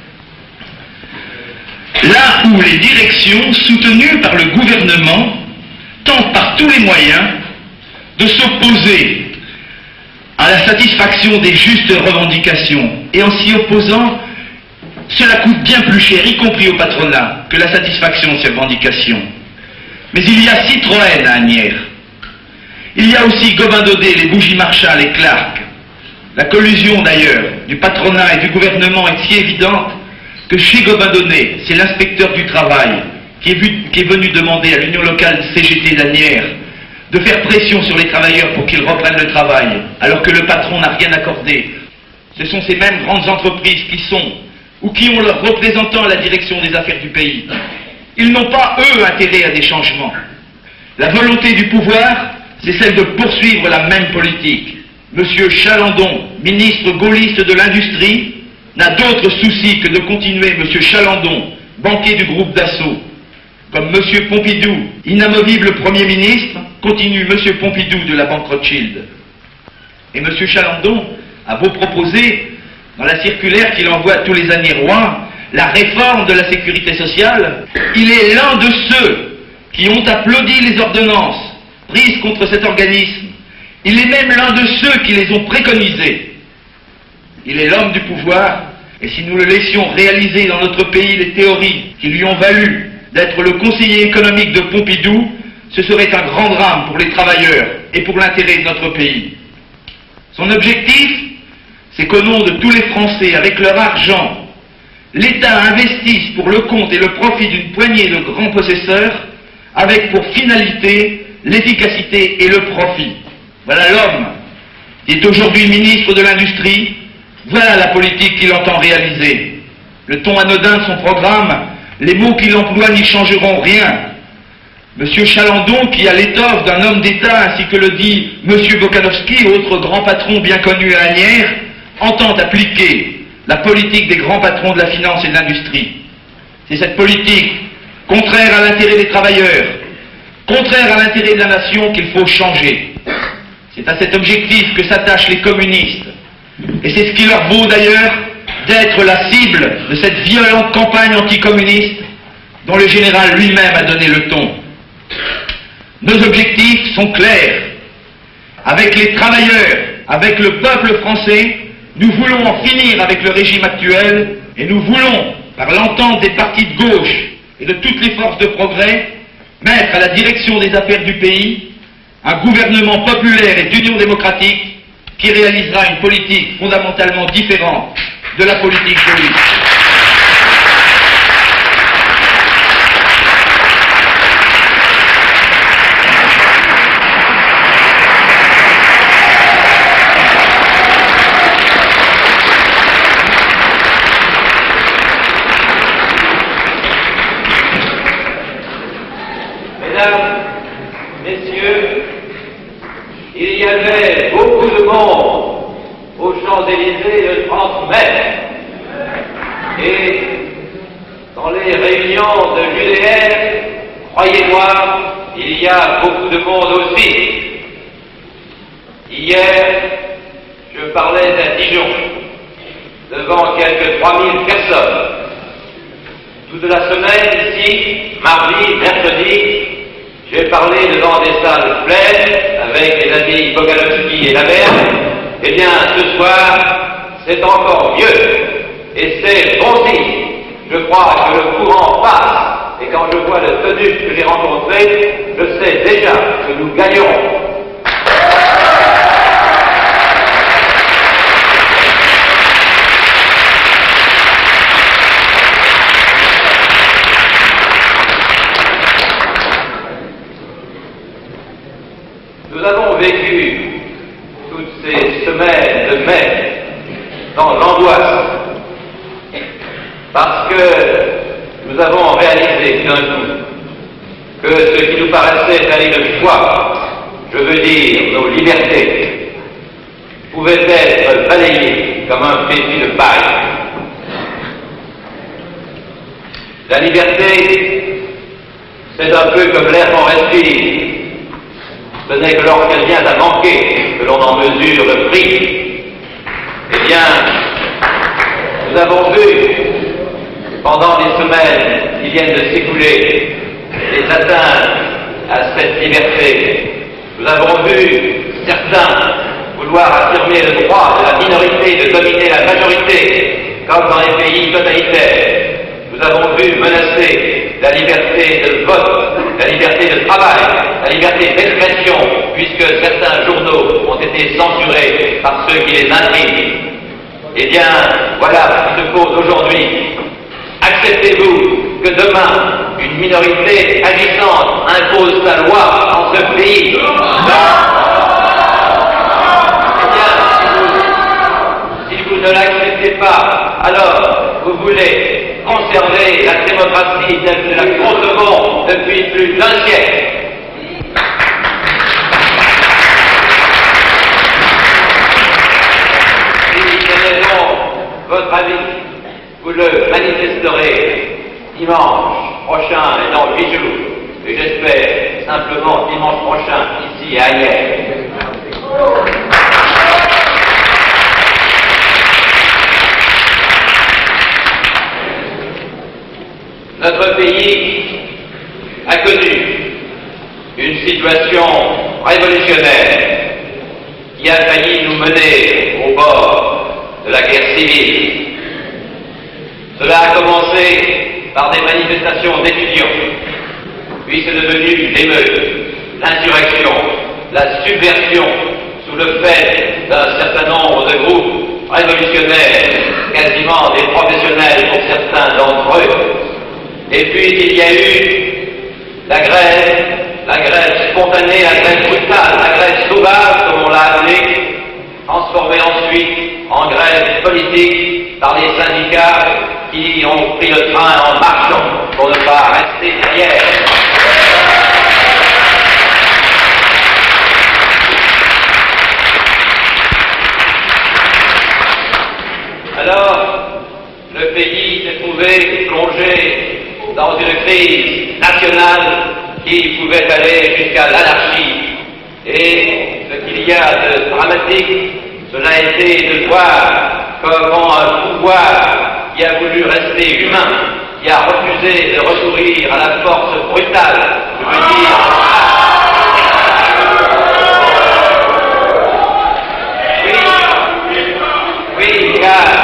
Là où les directions, soutenues par le gouvernement, tentent par tous les moyens de s'opposer à la satisfaction des justes revendications, et en s'y opposant, cela coûte bien plus cher, y compris au patronat, que la satisfaction de ces revendications. Mais il y a Citroën à Asnières. Il y a aussi Gobain-Daudet, les Bougies Marchal et Clark. La collusion d'ailleurs du patronat et du gouvernement est si évidente que chez Gobain-Daudet, c'est l'inspecteur du travail qui est venu demander à l'union locale CGT d'Asnières de faire pression sur les travailleurs pour qu'ils reprennent le travail, alors que le patron n'a rien accordé. Ce sont ces mêmes grandes entreprises qui sont ou qui ont leurs représentants à la direction des affaires du pays. Ils n'ont pas, eux, intérêt à des changements. La volonté du pouvoir, c'est celle de poursuivre la même politique. Monsieur Chalandon, ministre gaulliste de l'Industrie, n'a d'autre souci que de continuer Monsieur Chalandon, banquier du groupe Dassault. Comme Monsieur Pompidou, inamovible Premier ministre, continue Monsieur Pompidou de la banque Rothschild. Et Monsieur Chalandon a beau proposer dans la circulaire qu'il envoie tous les années Rouen, la réforme de la sécurité sociale, il est l'un de ceux qui ont applaudi les ordonnances prises contre cet organisme. Il est même l'un de ceux qui les ont préconisées. Il est l'homme du pouvoir, et si nous le laissions réaliser dans notre pays les théories qui lui ont valu d'être le conseiller économique de Pompidou, ce serait un grand drame pour les travailleurs et pour l'intérêt de notre pays. Son objectif, c'est qu'au nom de tous les Français, avec leur argent, l'État investisse pour le compte et le profit d'une poignée de grands possesseurs, avec pour finalité l'efficacité et le profit. Voilà l'homme qui est aujourd'hui ministre de l'Industrie, voilà la politique qu'il entend réaliser. Le ton anodin de son programme, les mots qu'il emploie n'y changeront rien. Monsieur Chalandon, qui a l'étoffe d'un homme d'État, ainsi que le dit Monsieur Bokanovski, autre grand patron bien connu à Asnières, entend appliquer la politique des grands patrons de la finance et de l'industrie. C'est cette politique, contraire à l'intérêt des travailleurs, contraire à l'intérêt de la nation, qu'il faut changer. C'est à cet objectif que s'attachent les communistes. Et c'est ce qui leur vaut d'ailleurs d'être la cible de cette violente campagne anticommuniste dont le général lui-même a donné le ton. Nos objectifs sont clairs. Avec les travailleurs, avec le peuple français, nous voulons en finir avec le régime actuel et nous voulons, par l'entente des partis de gauche et de toutes les forces de progrès, mettre à la direction des affaires du pays un gouvernement populaire et d'union démocratique qui réalisera une politique fondamentalement différente de la politique gaulliste. Mesdames, Messieurs, il y avait beaucoup de monde aux Champs-Élysées le 30 mai. Et dans les réunions de l'UDR, croyez-moi, il y a beaucoup de monde aussi. Hier, je parlais à Dijon, devant quelques 3000 personnes. Toute la semaine ici, mardi, mercredi, j'ai parlé devant des salles pleines avec les amis Bokanovski et Lamère. Eh bien, ce soir, c'est encore mieux. Et c'est bon signe. Je crois que le courant passe. Et quand je vois le tenue que j'ai rencontré, je sais déjà que nous gagnerons. Nous avons vécu toutes ces semaines de mai dans l'angoisse parce que nous avons réalisé d'un coup que ce qui nous paraissait aller de foi, je veux dire nos libertés, pouvait être balayé comme un fétu de paille. La liberté, c'est un peu comme l'air qu'on respire. Ce n'est que lorsqu'elle vient à manquer que l'on en mesure le prix. Eh bien, nous avons vu, pendant les semaines qui viennent de s'écouler, les atteintes à cette liberté. Nous avons vu certains vouloir affirmer le droit de la minorité de dominer la majorité, comme dans les pays totalitaires. Nous avons vu menacer la liberté de vote, la liberté de travail, la liberté d'expression, puisque certains journaux ont été censurés par ceux qui les intriguent. Eh bien, voilà ce qui se pose aujourd'hui. Acceptez-vous que demain, une minorité agissante impose sa loi dans ce pays? Eh bien, si vous ne l'acceptez pas, alors vous voulez conserver la démocratie telle que nous la concevons depuis plus d'un siècle. Si ce n'est donc votre avis, vous le manifesterez dimanche prochain et dans 8 jours. Et j'espère simplement dimanche prochain ici à Asnières. une situation révolutionnaire qui a failli nous mener au bord de la guerre civile. Cela a commencé par des manifestations d'étudiants, puis c'est devenu l'émeute, l'insurrection, la subversion sous le fait d'un certain nombre de groupes révolutionnaires, quasiment des professionnels pour certains d'entre eux. Et puis il y a eu la grève spontanée, la grève brutale, la grève sauvage, comme on l'a appelée, transformée ensuite en grève politique par les syndicats qui ont pris le train en marchant pour ne pas rester derrière. Alors, le pays s'est trouvé plongé dans une crise nationale qui pouvait aller jusqu'à l'anarchie. Et ce qu'il y a de dramatique, cela a été de voir comment un pouvoir qui a voulu rester humain, qui a refusé de recourir à la force brutale, je veux dire, oui, car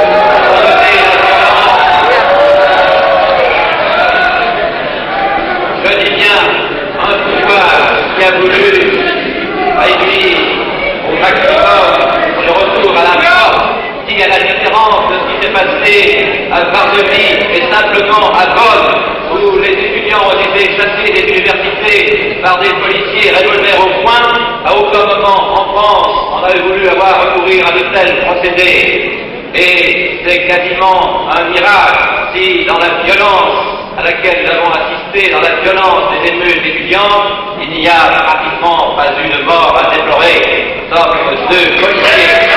je dis bien un pouvoir qui a voulu réduire au maximum le retour à la force, qui à la différence de ce qui s'est passé à Varsovie et simplement à Bonn, où les étudiants ont été chassés des universités par des policiers revolvers au poing, à aucun moment en France on avait voulu recourir à de tels procédés. Et c'est quasiment un miracle si dans la violence à laquelle nous avons assisté, dans la violence des émeutes étudiantes, il n'y a pratiquement pas eu de mort à déplorer, sauf 2 policiers.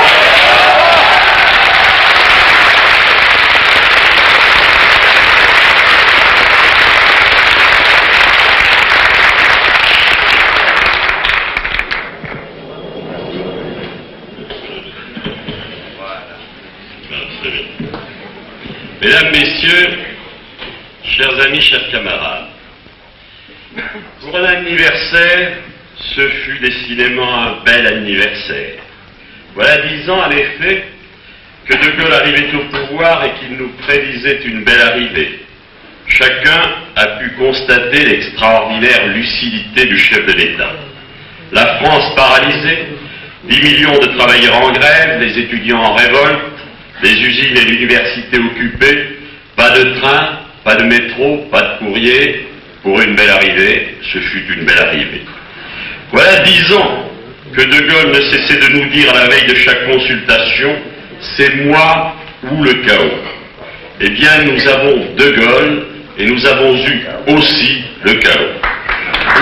Mesdames, Messieurs, chers amis, chers camarades, pour un anniversaire, ce fut décidément un bel anniversaire. Voilà 10 ans, en effet, que De Gaulle arrivait au pouvoir et qu'il nous prédisait une belle arrivée. Chacun a pu constater l'extraordinaire lucidité du chef de l'État. La France paralysée, 10 millions de travailleurs en grève, des étudiants en révolte, les usines et l'université occupées, pas de train, pas de métro, pas de courrier. Pour une belle arrivée, ce fut une belle arrivée. Voilà 10 ans que De Gaulle ne cessait de nous dire à la veille de chaque consultation, c'est moi ou le chaos. Eh bien, nous avons De Gaulle et nous avons eu aussi le chaos. Ou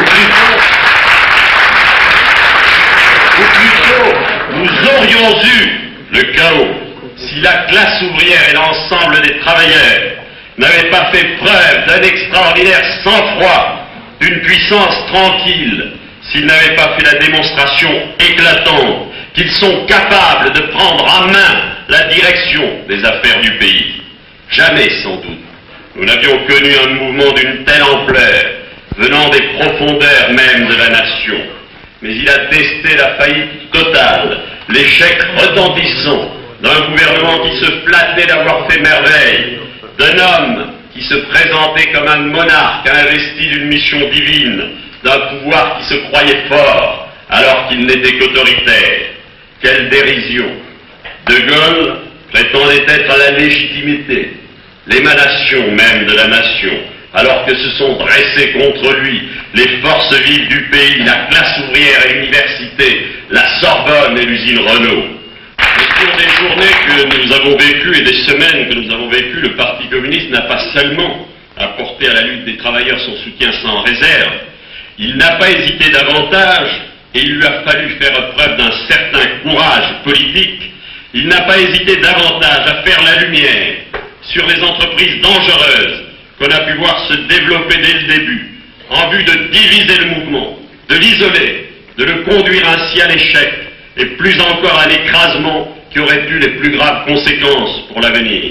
plutôt, nous aurions eu le chaos si la classe ouvrière et l'ensemble des travailleurs n'avaient pas fait preuve d'un extraordinaire sang-froid, d'une puissance tranquille, s'ils n'avaient pas fait la démonstration éclatante qu'ils sont capables de prendre en main la direction des affaires du pays. Jamais, sans doute, nous n'avions connu un mouvement d'une telle ampleur, venant des profondeurs même de la nation. Mais il a testé la faillite totale, l'échec retentissant d'un gouvernement qui se flattait d'avoir fait merveille, d'un homme qui se présentait comme un monarque investi d'une mission divine, d'un pouvoir qui se croyait fort alors qu'il n'était qu'autoritaire. Quelle dérision! De Gaulle prétendait être à la légitimité, l'émanation même de la nation, alors que se sont dressés contre lui les forces vives du pays, la classe ouvrière et l'université, la Sorbonne et l'usine Renault. Au cours des journées que nous avons vécues et des semaines que nous avons vécues, le Parti communiste n'a pas seulement apporté à la lutte des travailleurs son soutien sans réserve, il n'a pas hésité davantage, et il lui a fallu faire preuve d'un certain courage politique, il n'a pas hésité davantage à faire la lumière sur les entreprises dangereuses qu'on a pu voir se développer dès le début, en vue de diviser le mouvement, de l'isoler, de le conduire ainsi à l'échec, et plus encore à l'écrasement qui aurait eu les plus graves conséquences pour l'avenir.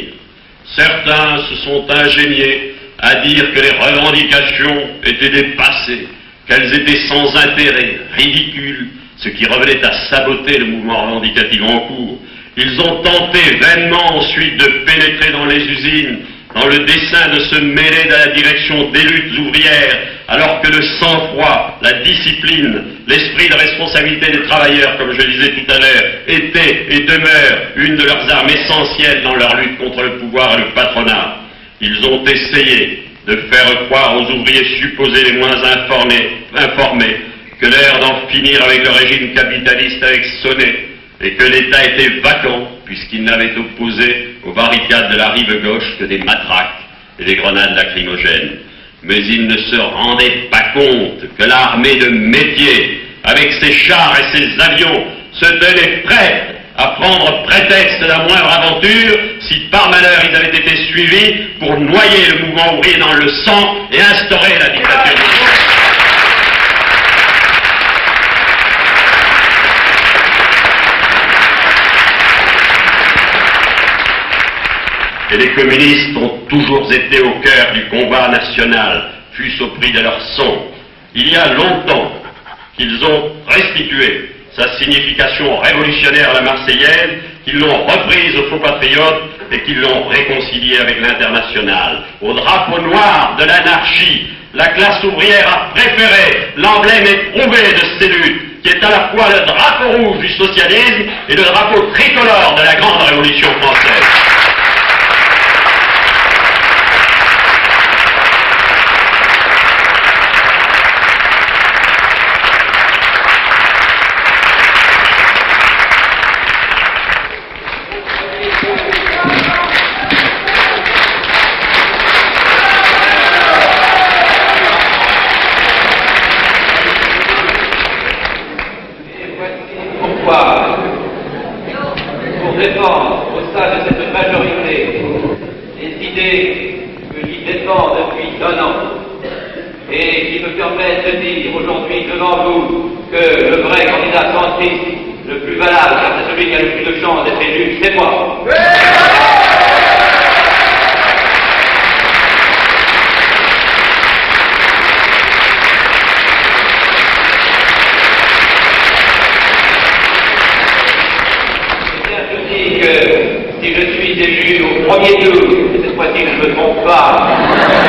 Certains se sont ingéniés à dire que les revendications étaient dépassées, qu'elles étaient sans intérêt, ridicules, ce qui revenait à saboter le mouvement revendicatif en cours. Ils ont tenté vainement ensuite de pénétrer dans les usines, dans le dessein de se mêler de la direction des luttes ouvrières, alors que le sang-froid, la discipline, l'esprit de responsabilité des travailleurs, comme je le disais tout à l'heure, était et demeure une de leurs armes essentielles dans leur lutte contre le pouvoir et le patronat. Ils ont essayé de faire croire aux ouvriers supposés les moins informés que l'heure d'en finir avec le régime capitaliste avait sonné et que l'État était vacant puisqu'il n'avait opposé aux barricades de la rive gauche que des matraques et des grenades lacrymogènes. Mais ils ne se rendaient pas compte que l'armée de métier, avec ses chars et ses avions, se tenait prête à prendre prétexte de la moindre aventure si par malheur ils avaient été suivis pour noyer le mouvement ouvrier dans le sang et instaurer la dictature. Et les communistes ont toujours été au cœur du combat national, fût-ce au prix de leur sang. Il y a longtemps qu'ils ont restitué sa signification révolutionnaire à la Marseillaise, qu'ils l'ont reprise aux faux patriotes et qu'ils l'ont réconciliée avec l'international. Au drapeau noir de l'anarchie, la classe ouvrière a préféré l'emblème éprouvé de ces luttes, qui est à la fois le drapeau rouge du socialisme et le drapeau tricolore de la grande révolution française. Pour défendre au sein de cette majorité les idées que j'y défends depuis un an et qui me permettent de dire aujourd'hui devant vous que le vrai candidat centriste, le plus valable, car c'est celui qui a le plus de chances d'être élu, c'est moi. Si je suis élu au premier tour, et cette fois-ci je ne me trompe pas,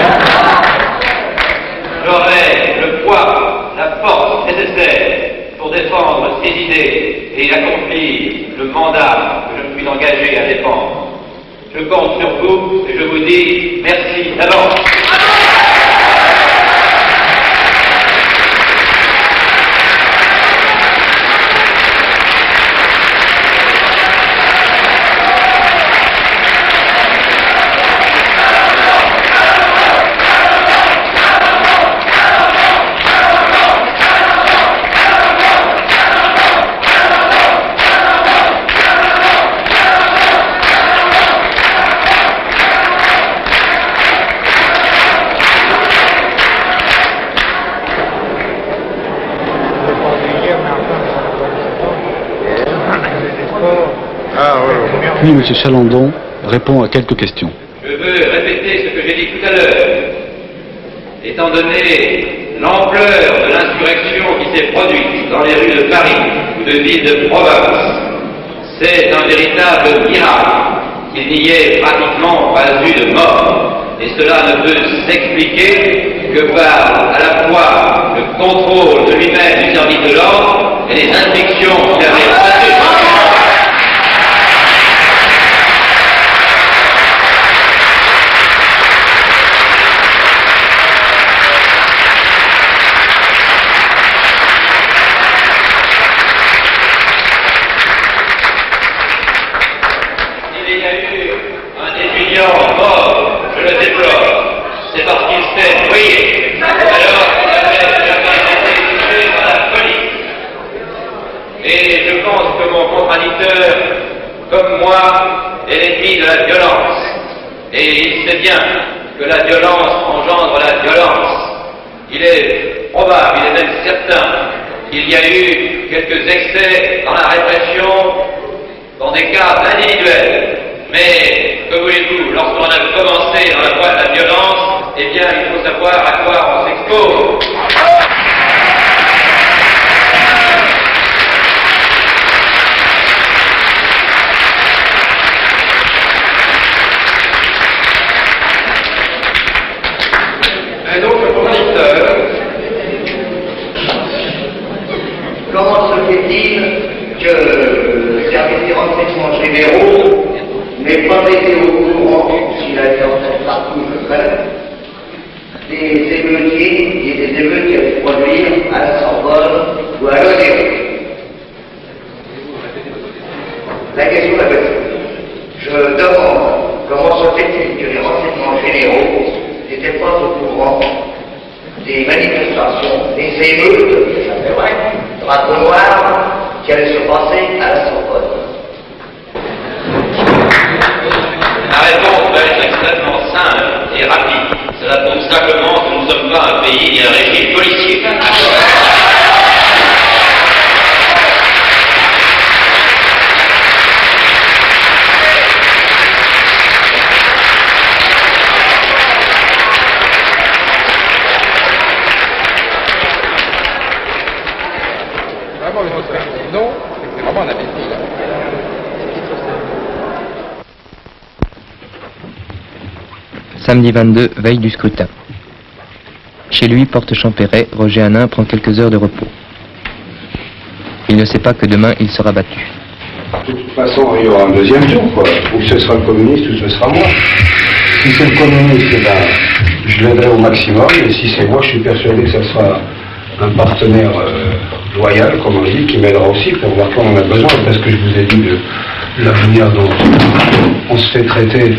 j'aurai le poids, la force nécessaire pour défendre ces idées et accomplir le mandat que je me suis engagé à défendre. Je compte sur vous et je vous dis merci d'avance. Puis M. Chalandon répond à quelques questions. Je veux répéter ce que j'ai dit tout à l'heure. Étant donné l'ampleur de l'insurrection qui s'est produite dans les rues de Paris ou de villes de province, c'est un véritable miracle qu'il n'y ait pratiquement pas eu de mort. Et cela ne peut s'expliquer que par à la fois le contrôle de lui-même du service de l'ordre et les interdictions qu'il avait passées. Mort, je le déplore, c'est parce qu'il s'est noyé, alors qu'il n'avait jamais été touché par la police. Et je pense que mon contradicteur, comme moi, est l'ennemi de la violence. Et il sait bien que la violence engendre la violence. Il est probable, il est même certain, qu'il y a eu quelques excès dans la répression, dans des cas individuels. Mais, que voulez-vous, lorsqu'on a commencé dans la voie de la violence, eh bien, il faut savoir à quoi on s'expose. été au courant, s'il a été en fait partout le fait, des émeutiers et des émeutes qui allaient produire à la Sorbonne ou à l'Odéon. La question est belle. Je demande comment se fait-il que les renseignements généraux n'étaient pas au courant des manifestations, des émeutes, ça fait vrai, drapeau noir, qui allaient se passer à la Sorbonne. La réponse va être extrêmement simple et rapide. Cela prouve simplement que nous ne sommes pas un pays ni un régime policier. Non, c'est vraiment un imbécile. Samedi 22, veille du scrutin. Chez lui, porte Champéret, Roger Hanin prend quelques heures de repos. Il ne sait pas que demain il sera battu. De toute façon, il y aura un deuxième tour, quoi. Ou ce sera le communiste, ou ce sera moi. Si c'est le communiste, eh ben, je l'aiderai au maximum, et si c'est moi, je suis persuadé que ce sera un partenaire loyal, comme on dit, qui m'aidera aussi pour voir qu'on en a besoin, parce que je vous ai dit de la manière dont on se fait traiter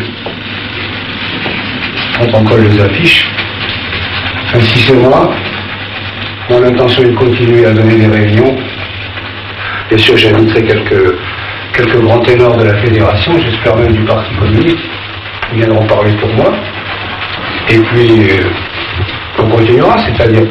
quand on colle les affiches. Enfin, si c'est moi, mon intention est de continuer à donner des réunions. Bien sûr, j'inviterai quelques grands ténors de la fédération, j'espère même du Parti communiste, qui viendront parler pour moi. Et puis, on continuera, c'est-à-dire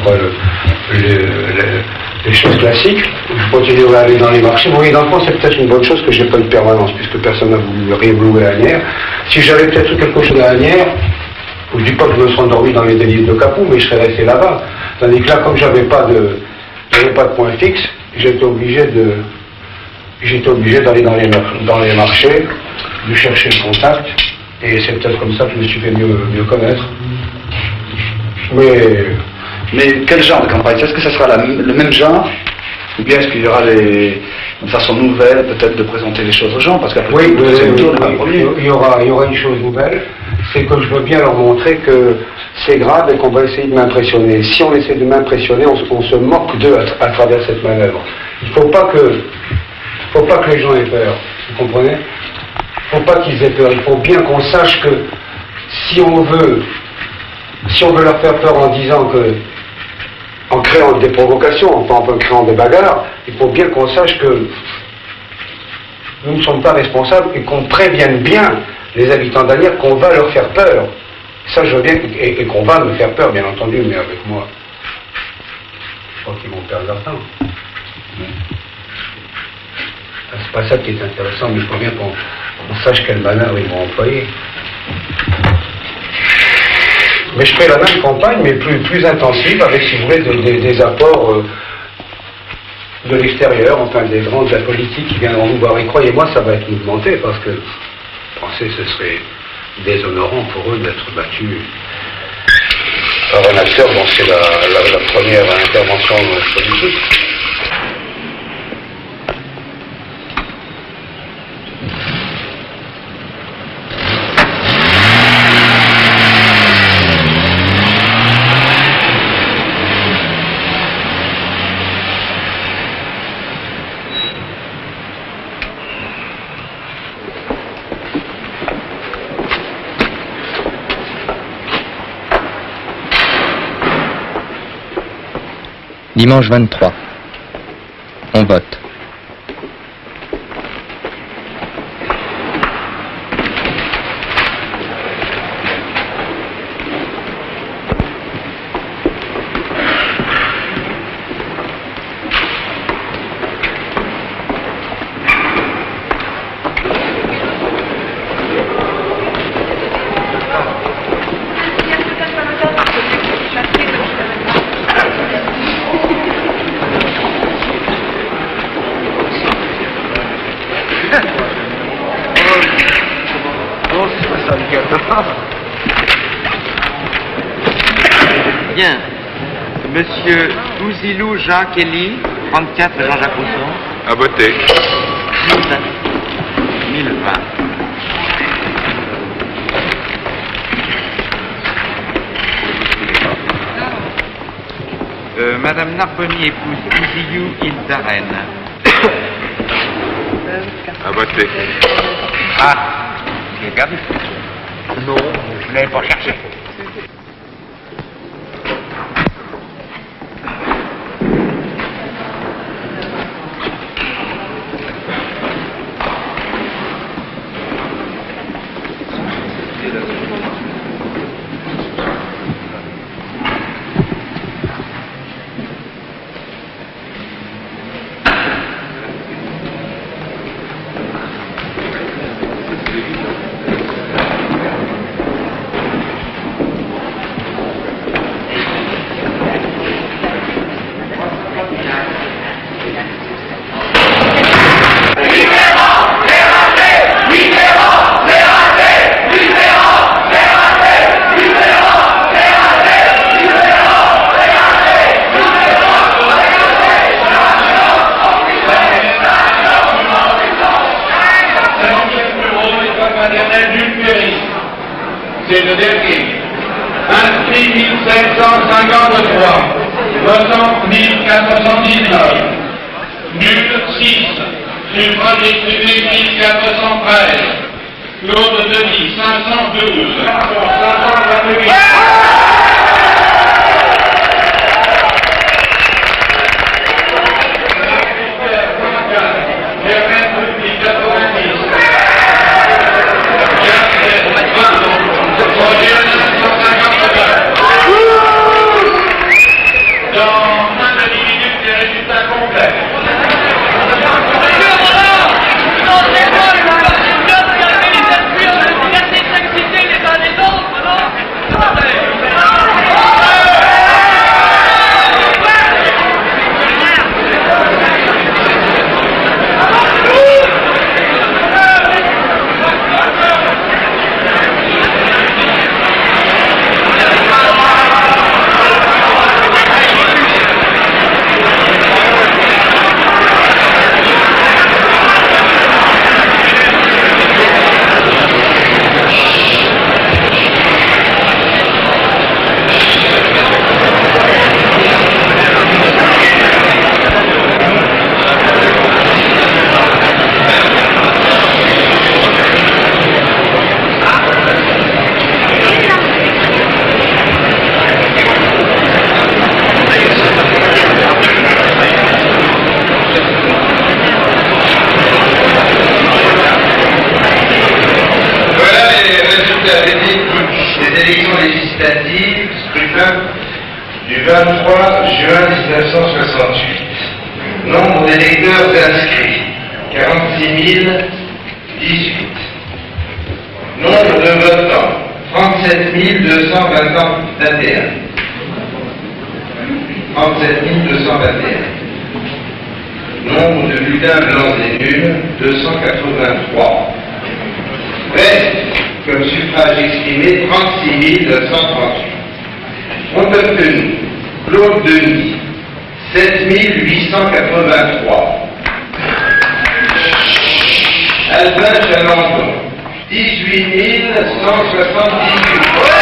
les choses classiques. Je continuerai à aller dans les marchés. Vous voyez, dans le fond, c'est peut-être une bonne chose que je n'ai pas de permanence, puisque personne n'a voulu rééblouer à Asnières. Si j'avais peut-être quelque chose à Asnières, je ne dis pas que je me serais endormi dans les délices de Capoue, mais je serais resté là-bas. Tandis que là, comme j'avais pas de point fixe, j'étais obligé d'aller dans les marchés, de chercher le contact, et c'est peut-être comme ça que je me suis fait mieux connaître. Mais quel genre de campagne? Est-ce que ce sera le même genre? Ou bien est-ce qu'il y aura une façon nouvelle peut-être de présenter les choses aux gens? Parce qu'après oui, il y aura une chose nouvelle, c'est que je veux bien leur montrer que c'est grave et qu'on va essayer de m'impressionner. Si on essaie de m'impressionner, on se moque d'eux à travers cette manœuvre. Il ne faut pas que les gens aient peur, vous comprenez? Il ne faut pas qu'ils aient peur, il faut bien qu'on sache que si on veut leur faire peur en créant des provocations, en créant des bagarres, il faut bien qu'on sache que nous ne sommes pas responsables et qu'on prévienne bien les habitants d'Asnières qu'on va leur faire peur. Ça, je veux bien, et qu'on va me faire peur, bien entendu, mais avec moi, je crois qu'ils vont perdre leur temps. C'est pas ça qui est intéressant, mais il faut bien qu'on sache quelle manœuvre ils vont employer. Mais je ferai la même campagne, mais plus intensive, avec, si vous voulez, des apports de l'extérieur, enfin des grands de la politique qui viendront nous voir. Et croyez-moi, ça va être mouvementé, parce que pensez, ce serait déshonorant pour eux d'être battus par un acteur dont c'est la première intervention politique. Dimanche 23. On vote. Bien. Monsieur Ouzilou Jean Kelly, 34 Jean-Jacques Rousseau. À voter. 1020. Madame Narboni épouse Ouziou Ilzaren. À voter. Ah, j'ai perdu. Non, je ne l'avais pas cherché. C'est le dernier. Inscrit 1753. Votant 1419. Nul 6. Suffrage exprimé 1413. Claude Denis 512. 528. des élections législatives, scrutin du 23 juin 1968. Nombre d'électeurs inscrits, 46 018. Nombre de votants, 37 221. 37 221. Nombre de bulletins blancs et nuls, 283. Reste comme suffrage exprimé 36 938. Ont obtenu Claude Denis, 7 883. Albin Chalandon, 18 178.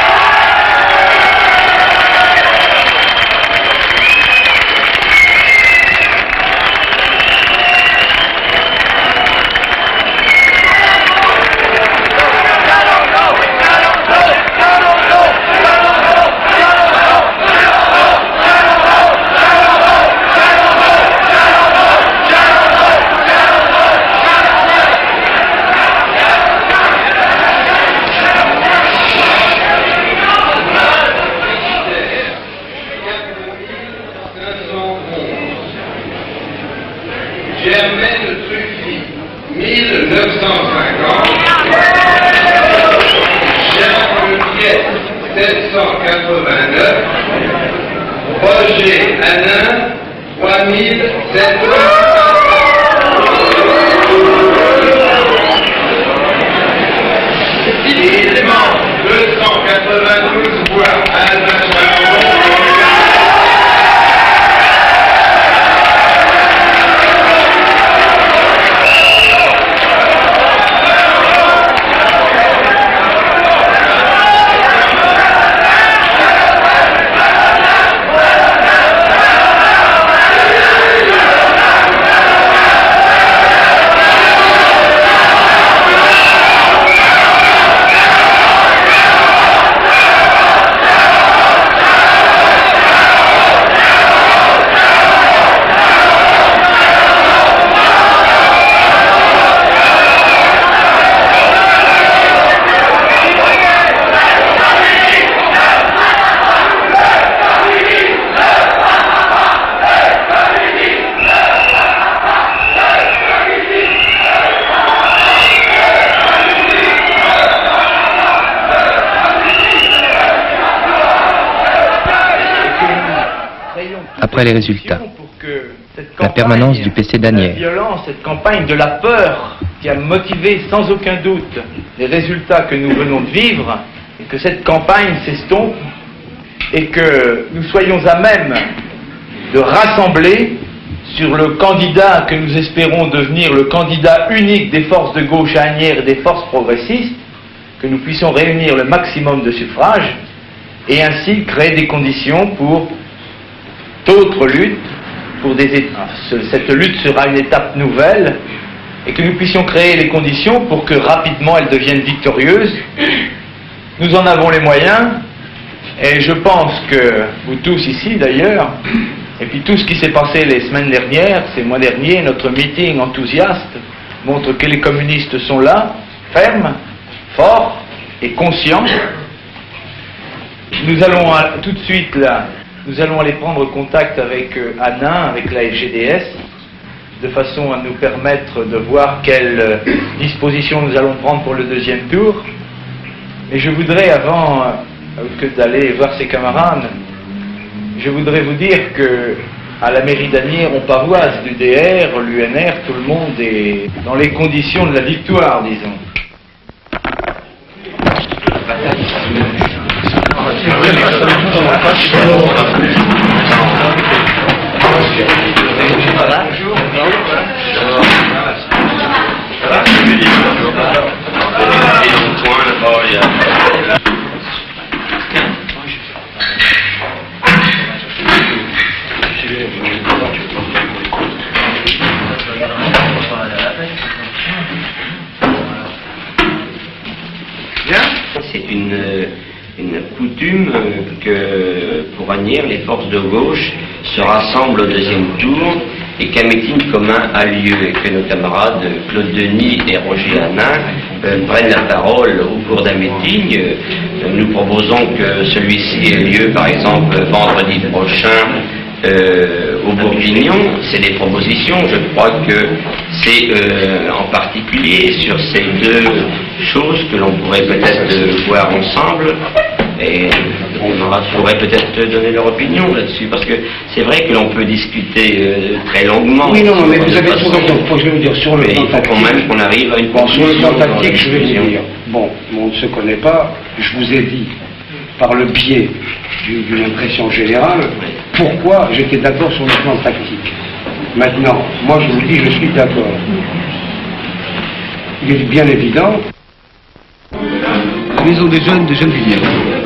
Germaine Truffy, 1950. Charles Piette, 789. Roger Hanin, 3700. Élément 292 voix. Albin Chalandon. après les résultats. La permanence du PC d'Asnières. Violence, cette campagne de la peur qui a motivé sans aucun doute les résultats que nous venons de vivre, et que cette campagne s'estompe, et que nous soyons à même de rassembler sur le candidat que nous espérons devenir le candidat unique des forces de gauche à Asnières et des forces progressistes, que nous puissions réunir le maximum de suffrages, et ainsi créer des conditions pour d'autres luttes. Cette lutte sera une étape nouvelle, et que nous puissions créer les conditions pour que rapidement elle devienne victorieuse. Nous en avons les moyens, et je pense que vous tous ici d'ailleurs, et puis tout ce qui s'est passé les semaines dernières, ces mois derniers, notre meeting enthousiaste montre que les communistes sont là, fermes, forts et conscients. Nous allons tout de suite là, nous allons aller prendre contact avec Annin, avec la FGDS, de façon à nous permettre de voir quelles dispositions nous allons prendre pour le deuxième tour. Et je voudrais, avant que d'aller voir ses camarades, je voudrais vous dire que à la mairie d'Asnières, on pavoise l'UDR, l'UNR, tout le monde est dans les conditions de la victoire, disons. C'est une coutume que pour Asnières, les forces de gauche se rassemblent au deuxième tour et qu'un meeting commun a lieu et que nos camarades Claude Denis et Roger Hanin prennent la parole au cours d'un meeting. Nous proposons que celui-ci ait lieu par exemple vendredi prochain au Bourguignon. C'est des propositions, je crois que c'est en particulier sur ces deux choses que l'on pourrait peut-être voir ensemble, et on pourrait peut-être donner leur opinion là-dessus, parce que c'est vrai que l'on peut discuter très longuement. Oui, non, mais vous avez tout raison. Je vais vous dire sur le plan tactique. Quand même qu'on arrive à une sur le plan tactique, je vais vous dire. Bon, on ne se connaît pas. Je vous ai dit, par le biais d'une impression générale, pourquoi j'étais d'accord sur le plan tactique. Maintenant, moi je vous dis, je suis d'accord. Il est bien évident. Maison des jeunes de Gennevilliers.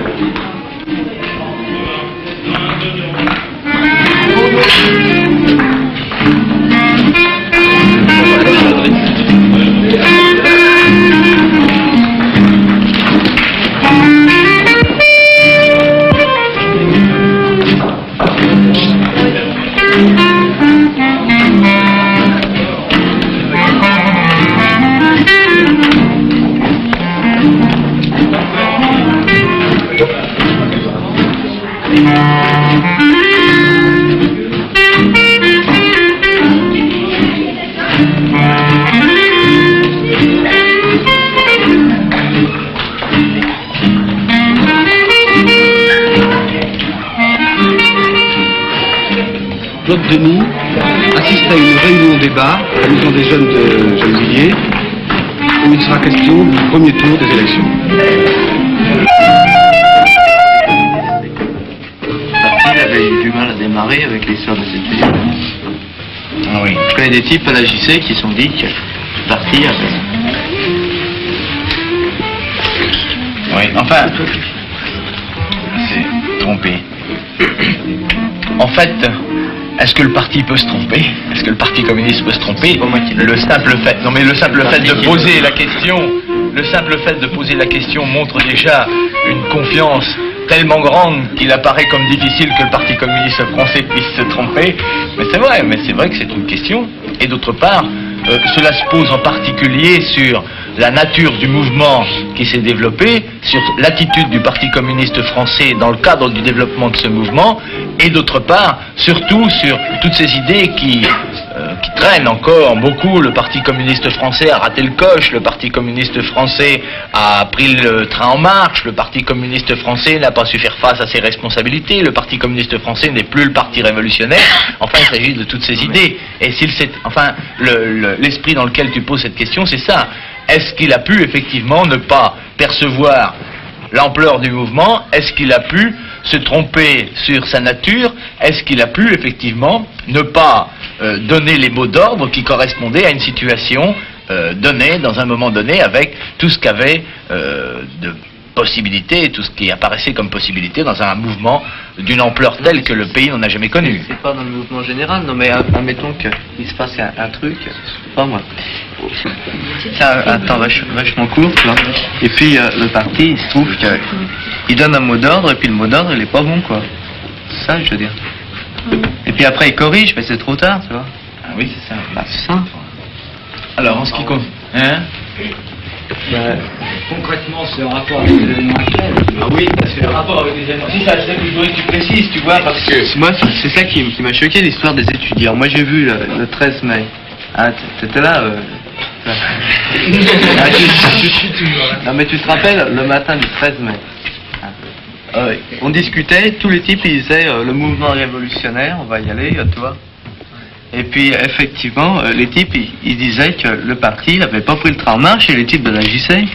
Claude Denis assiste à une réunion débat à la Maison des Jeunes de Gennevilliers où il sera question du premier tour des élections. Il avait eu du mal à démarrer avec les sœurs des étudiants. Ah oui. Je connais des types à la JC qui se sont dit que le parti avait... Oui, enfin, c'est trompé. En fait, est-ce que le parti peut se tromper? Est-ce que le parti communiste peut se tromper? Le simple fait, non mais le simple fait de poser la question, montre déjà une confiance tellement grande qu'il apparaît comme difficile que le parti communiste français puisse se tromper. Mais c'est vrai que c'est une question. Et d'autre part, cela se pose en particulier sur la nature du mouvement qui s'est développé, sur l'attitude du Parti communiste français dans le cadre du développement de ce mouvement, et d'autre part, surtout sur toutes ces idées qui qui traîne encore beaucoup. Le Parti communiste français a raté le coche, le Parti communiste français a pris le train en marche, le Parti communiste français n'a pas su faire face à ses responsabilités, le Parti communiste français n'est plus le parti révolutionnaire. Enfin, il s'agit de toutes ces idées. Et l'esprit dans lequel tu poses cette question, c'est ça. Est-ce qu'il a pu effectivement ne pas percevoir l'ampleur du mouvement? Est-ce qu'il a pu se tromper sur sa nature? Est-ce qu'il a pu effectivement ne pas donner les mots d'ordre qui correspondaient à une situation donnée dans un moment donné, avec tout ce qu'avait de possibilités, tout ce qui apparaissait comme possibilité dans un mouvement d'une ampleur telle que le pays n'en a jamais connu? C'est pas dans le mouvement général, non mais admettons qu'il se passe un truc, pas moi. C'est un temps vachement court, tu vois. Et puis le parti, il se trouve qu'il donne un mot d'ordre, et puis le mot d'ordre, il est pas bon, quoi. C'est ça, je veux dire. Et puis après, il corrige, mais c'est trop tard, tu vois. Ah oui, c'est ça. Bah, c'est ça. Alors, en ce qui concerne... Hein? Concrètement, c'est un rapport avec les événements actuels. Ah oui, c'est le rapport avec les événements. C'est ça que je voudrais que tu précises, tu vois, parce que... Moi, c'est ça qui m'a choqué, l'histoire des étudiants. Moi, j'ai vu le 13 mai. Ah, t'étais là Non, mais tu te rappelles, le matin du 13 mai. On discutait, tous les types, ils disaient le mouvement révolutionnaire, on va y aller, tu vois. Et puis, effectivement, les types, ils disaient que le parti n'avait pas pris le train en marche, et les types de la JC.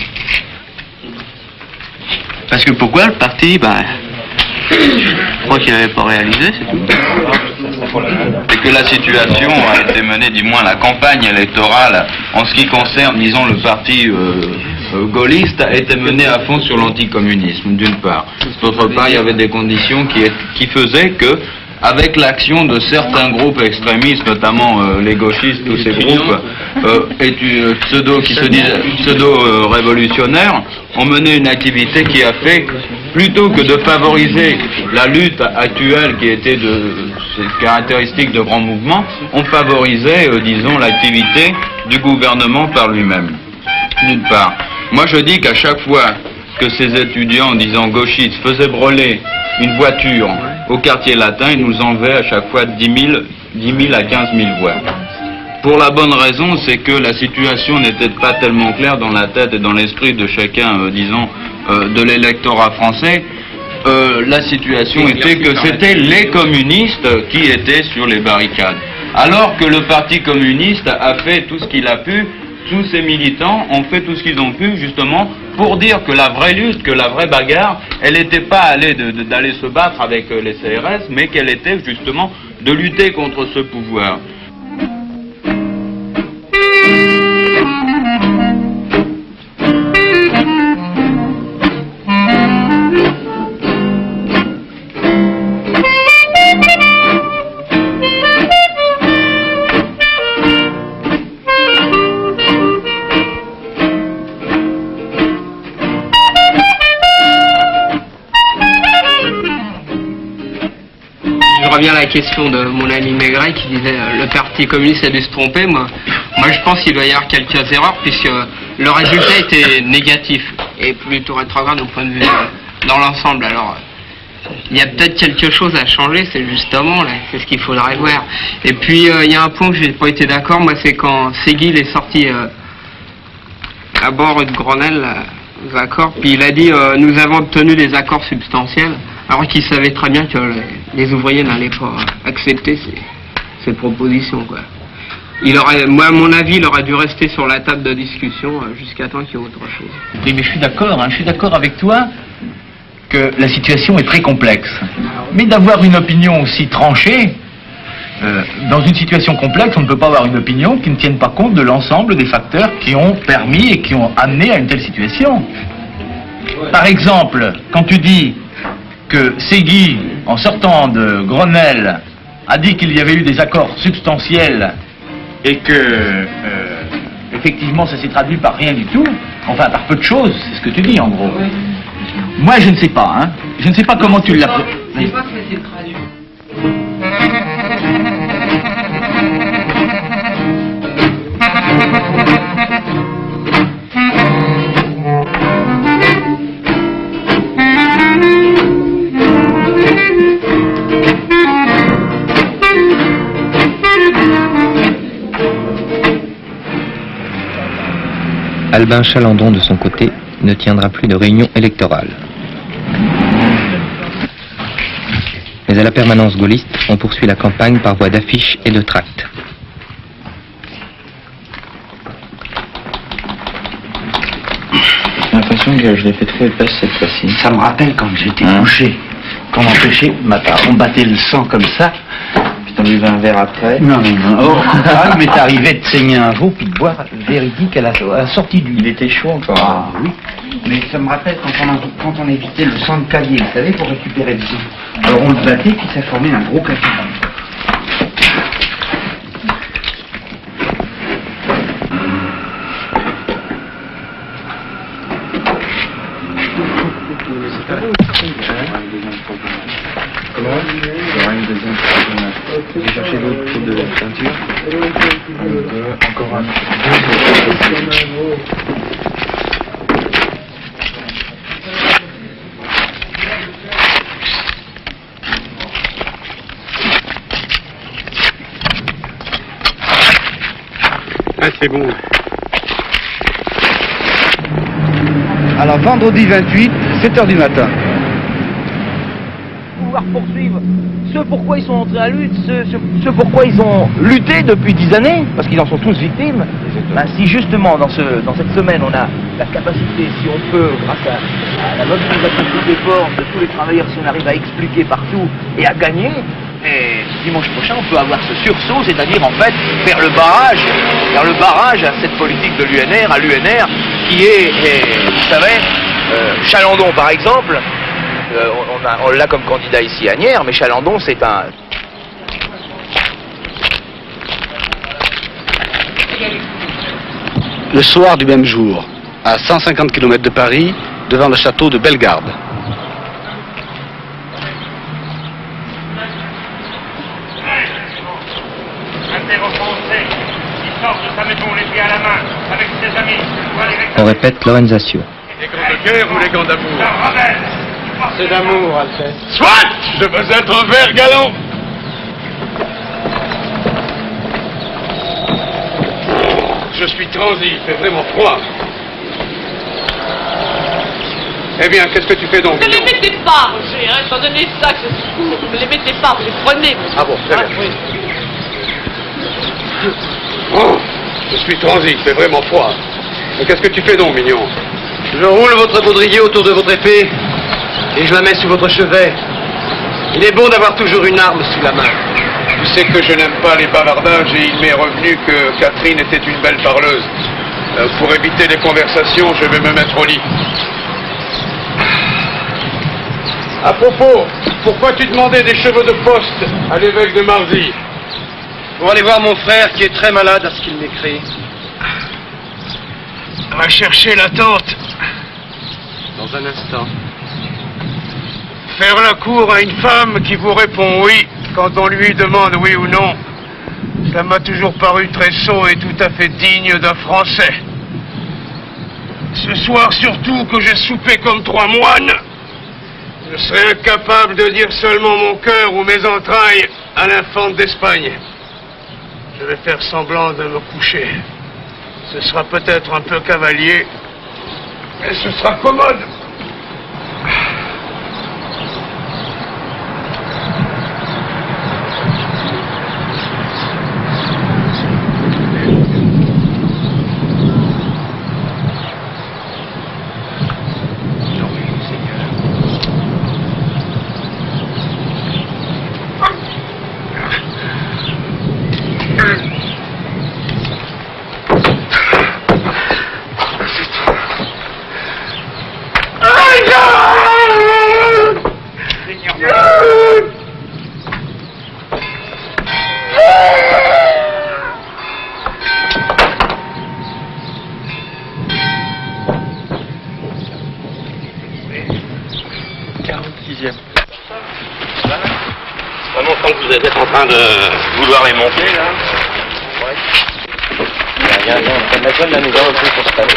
Parce que pourquoi le parti, je crois qu'il n'avait pas réalisé, c'est tout. C'est que la situation a été menée, du moins la campagne électorale, en ce qui concerne, disons, le parti gaulliste, a été menée à fond sur l'anticommunisme, d'une part. D'autre part, il y avait des conditions qui faisaient que, avec l'action de certains groupes extrémistes, notamment les gauchistes, tous ces groupes qui se disaient pseudo-révolutionnaires, ont mené une activité qui a fait, plutôt que de favoriser la lutte actuelle qui était de ces caractéristiques de grands mouvements, ont favorisé, disons, l'activité du gouvernement par lui-même, d'une part. Moi je dis qu'à chaque fois que ces étudiants, disons gauchistes, faisaient brûler une voiture au quartier latin, ils nous enlevaient à chaque fois 10 000 à 15 000 voix. Pour la bonne raison, c'est que la situation n'était pas tellement claire dans la tête et dans l'esprit de chacun, disons, de l'électorat français. La situation était que c'était les communistes qui étaient sur les barricades. Alors que le Parti communiste a fait tout ce qu'il a pu, tous ces militants ont fait tout ce qu'ils ont pu, justement, pour dire que la vraie lutte, que la vraie bagarre, elle n'était pas d'aller se battre avec les CRS, mais qu'elle était justement de lutter contre ce pouvoir. Je reviens à la question de mon ami Maigret qui disait le Parti communiste a dû se tromper. Moi je pense qu'il doit y avoir quelques erreurs puisque le résultat était négatif et plutôt rétrograde au point de vue dans l'ensemble. Alors il y a peut-être quelque chose à changer, c'est justement là, c'est ce qu'il faudrait voir. Et puis il y a un point où je n'ai pas été d'accord, moi c'est quand Séguil est sorti à bord de Grenelle, aux accords, puis il a dit nous avons obtenu des accords substantiels. Alors qu'il savait très bien que les ouvriers n'allaient pas accepter ces propositions, quoi. Moi, à mon avis, il aurait dû rester sur la table de discussion jusqu'à temps qu'il y ait autre chose. Oui, mais je suis d'accord avec toi que la situation est très complexe. Mais d'avoir une opinion aussi tranchée, dans une situation complexe, on ne peut pas avoir une opinion qui ne tienne pas compte de l'ensemble des facteurs qui ont permis et qui ont amené à une telle situation. Par exemple, quand tu dis que Séguy, en sortant de Grenelle, a dit qu'il y avait eu des accords substantiels et que, effectivement, ça s'est traduit par rien du tout, enfin par peu de choses, c'est ce que tu dis en gros. Moi, je ne sais pas, hein. Je ne sais pas comment tu l'as... Je ne sais pas que ça s'est traduit. Albin Chalandon, de son côté, ne tiendra plus de réunion électorale. Mais à la permanence gaulliste, on poursuit la campagne par voie d'affiches et de tracts. J'ai l'impression que je l'ai fait trop épaisse cette fois-ci. Ça me rappelle quand j'étais couché. Quand on pêchait, on battait le sang comme ça. Puis t'en buvais un verre après. Non. Oh, il m'est arrivé de saigner un veau puis de boire véridique à la sortie du lit. Il était chaud encore. Ah oui. Mais ça me rappelle quand on évitait le sang de cavier, vous savez, pour récupérer le sang. Alors on le battait puis ça formait un gros café. J'ai cherché l'autre pot de peinture. Encore un. Ah, c'est bon. Alors, vendredi 28, 7h du matin. Pouvoir poursuivre ce pourquoi ils sont entrés à lutte, ce pourquoi ils ont lutté depuis 10 années, parce qu'ils en sont tous victimes. Ben, si justement dans cette semaine on a la capacité, si on peut, grâce à la mobilisation de tous les efforts de tous les travailleurs, si on arrive à expliquer partout et à gagner, et dimanche prochain on peut avoir ce sursaut, c'est-à-dire en fait faire le barrage à cette politique de l'UNR, à l'UNR, qui est, vous savez, Chalandon par exemple. On l'a comme candidat ici à Nières, mais Chalandon, c'est un... Le soir du même jour, à 150 km de Paris, devant le château de Bellegarde. On répète l'organisation. Les gants de guerre ou les gants d'amour? C'est d'amour, Alphée. Soit! Je veux être vert galant! Je suis transi, il fait vraiment froid. Eh bien, qu'est-ce que tu fais donc? Ne les mettez pas, Roger, hein, étant donné ça que c'est court, ne les mettez pas, vous les prenez. Ah bon, très bien. Oui. Oh, je suis transi, il fait vraiment froid. Mais qu'est-ce que tu fais donc, mignon? Je roule votre baudrier autour de votre épée et je la mets sous votre chevet. Il est bon d'avoir toujours une arme sous la main. Tu sais que je n'aime pas les bavardages et il m'est revenu que Catherine était une belle parleuse. Pour éviter les conversations, je vais me mettre au lit. À propos, pourquoi tu demandais des chevaux de poste à l'évêque de Marzy? Pour aller voir mon frère qui est très malade à ce qu'il m'écrit. Va chercher la tante. Dans un instant. Faire la cour à une femme qui vous répond oui quand on lui demande oui ou non, ça m'a toujours paru très sot et tout à fait digne d'un Français. Ce soir surtout que j'ai soupé comme 3 moines, je serai incapable de dire seulement mon cœur ou mes entrailles à l'infante d'Espagne. Je vais faire semblant de me coucher. Ce sera peut-être un peu cavalier, mais ce sera commode. Ça montre que vous êtes en train de vouloir les monter, là. La gueule, là, nous avons pris pour ça.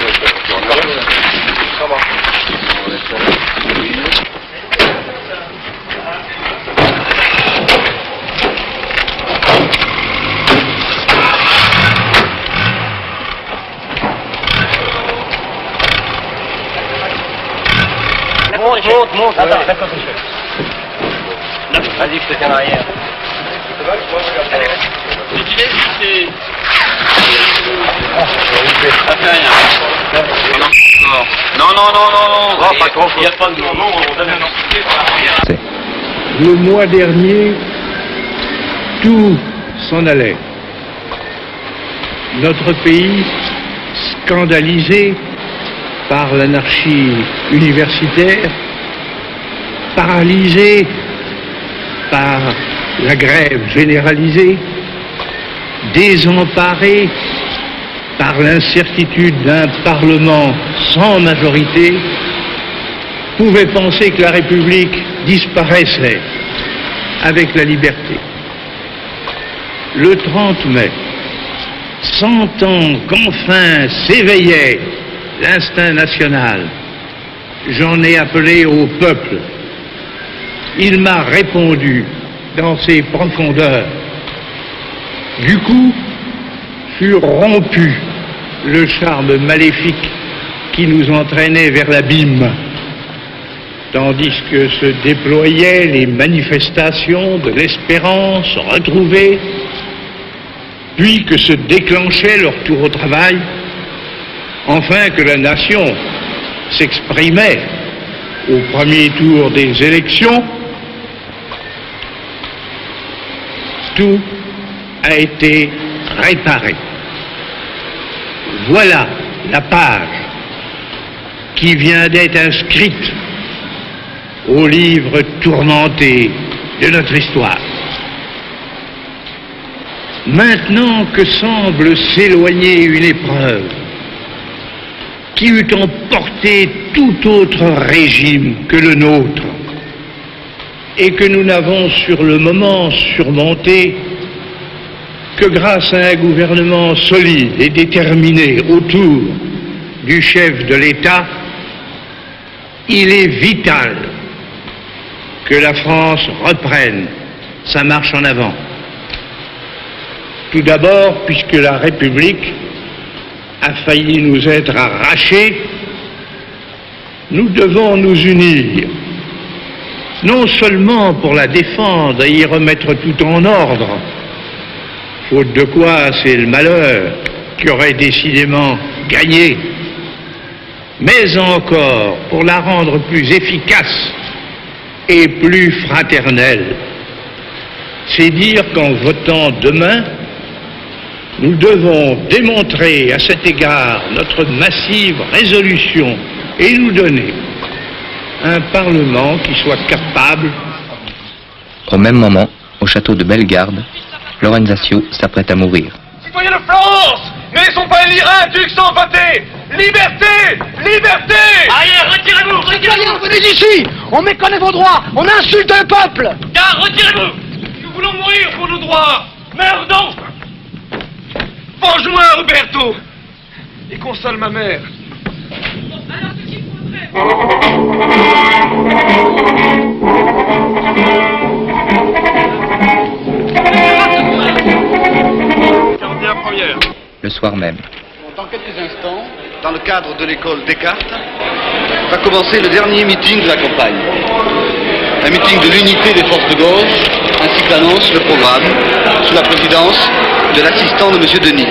monte. Attends, d'accord, vas-y, je te tiens derrière. Ça fait rien. Non. Il n'y a pas de moment où on donne un entité. Le mois dernier, tout s'en allait. Notre pays, scandalisé par l'anarchie universitaire, paralysé par la grève généralisée, désemparé par l'incertitude d'un Parlement sans majorité, pouvait penser que la République disparaissait avec la liberté. Le 30 mai, sentant qu'enfin s'éveillait l'instinct national, j'en ai appelé au peuple. Il m'a répondu dans ses profondeurs. Du coup, fut rompu le charme maléfique qui nous entraînait vers l'abîme, tandis que se déployaient les manifestations de l'espérance retrouvée, puis que se déclenchait leur tour au travail, enfin que la nation s'exprimait au premier tour des élections. Tout a été réparé. Voilà la page qui vient d'être inscrite au livre tourmenté de notre histoire. Maintenant que semble s'éloigner une épreuve qui eût emporté tout autre régime que le nôtre, et que nous n'avons sur le moment surmonté que grâce à un gouvernement solide et déterminé autour du chef de l'État, il est vital que la France reprenne sa marche en avant. Tout d'abord, puisque la République a failli nous être arrachée, nous devons nous unir, non seulement pour la défendre et y remettre tout en ordre, faute de quoi c'est le malheur qui aurait décidément gagné, mais encore pour la rendre plus efficace et plus fraternelle. C'est dire qu'en votant demain, nous devons démontrer à cet égard notre massive résolution et nous donner un Parlement qui soit capable. Au même moment, au château de Bellegarde, Lorenzaccio s'apprête à mourir. Citoyens de France, ne laissons pas élire un duc sans voter. Liberté, liberté. Allez, retirez-vous, Citoyens, venez d'ici. On méconnaît vos droits, on insulte un peuple. Car retirez-vous. Nous voulons mourir pour nos droits. Meurs donc. Venge-moi, Roberto, et console ma mère. Le soir même. Dans quelques instants, dans le cadre de l'école Descartes, va commencer le dernier meeting de la campagne. Un meeting de l'unité des forces de gauche, ainsi qu'annonce le programme, sous la présidence de l'assistant de M. Denis.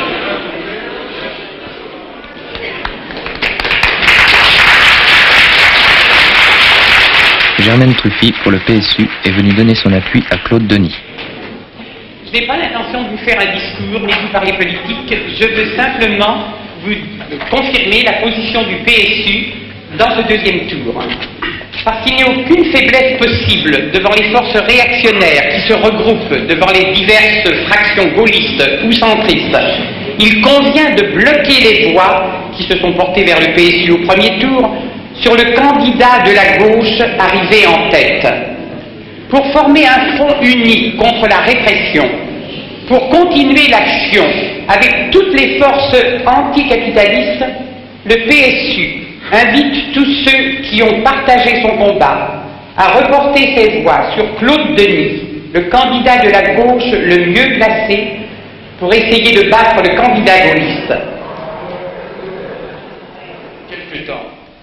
Germaine Truffy, pour le PSU, est venue donner son appui à Claude Denis. Je n'ai pas l'intention de vous faire un discours ni de vous parler politique. Je veux simplement vous confirmer la position du PSU dans ce deuxième tour. Parce qu'il n'y a aucune faiblesse possible devant les forces réactionnaires qui se regroupent devant les diverses fractions gaullistes ou centristes. Il convient de bloquer les voix qui se sont portées vers le PSU au premier tour sur le candidat de la gauche arrivé en tête. Pour former un front uni contre la répression, pour continuer l'action avec toutes les forces anticapitalistes, le PSU invite tous ceux qui ont partagé son combat à reporter ses voix sur Claude Denis, le candidat de la gauche le mieux placé pour essayer de battre le candidat gaulliste. Quelque temps.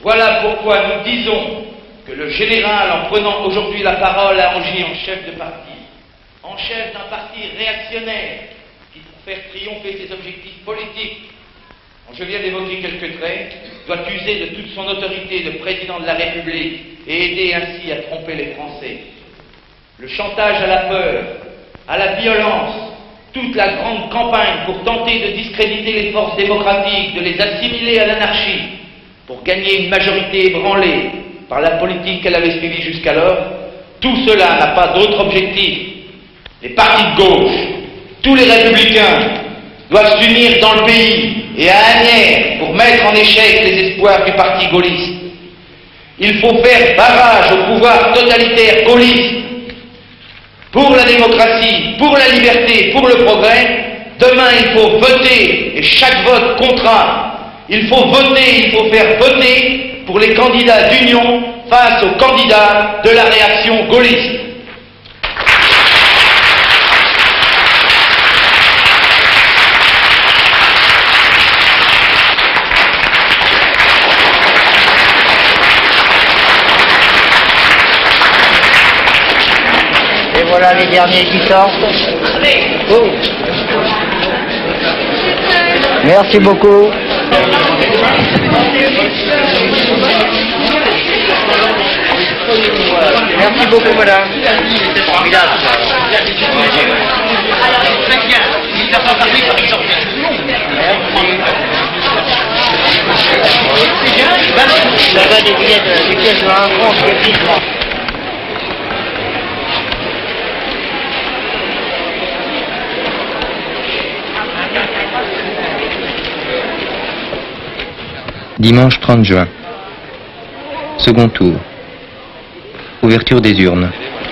Voilà pourquoi nous disons que le général, en prenant aujourd'hui la parole, a agi en chef de parti, en chef d'un parti réactionnaire qui, pour faire triompher ses objectifs politiques, dont je viens d'évoquer quelques traits, doit user de toute son autorité de président de la République et aider ainsi à tromper les Français. Le chantage à la peur, à la violence, toute la grande campagne pour tenter de discréditer les forces démocratiques, de les assimiler à l'anarchie, pour gagner une majorité ébranlée par la politique qu'elle avait suivie jusqu'alors, tout cela n'a pas d'autre objectif. Les partis de gauche, tous les républicains, doivent s'unir dans le pays et à Asnières pour mettre en échec les espoirs du parti gaulliste. Il faut faire barrage au pouvoir totalitaire gaulliste. Pour la démocratie, pour la liberté, pour le progrès, demain il faut voter, et chaque vote comptera. Il faut voter, il faut faire voter pour les candidats d'union face aux candidats de la réaction gaulliste. Et voilà les derniers qui sortent. Oh. Merci beaucoup. Merci beaucoup, madame. Formidable. Alors, très bien. Il n'a pas parlé, par exemple. Ça va des pièces de 1 franc, effectivement. Dimanche 30 juin. Second tour. Ouverture des urnes.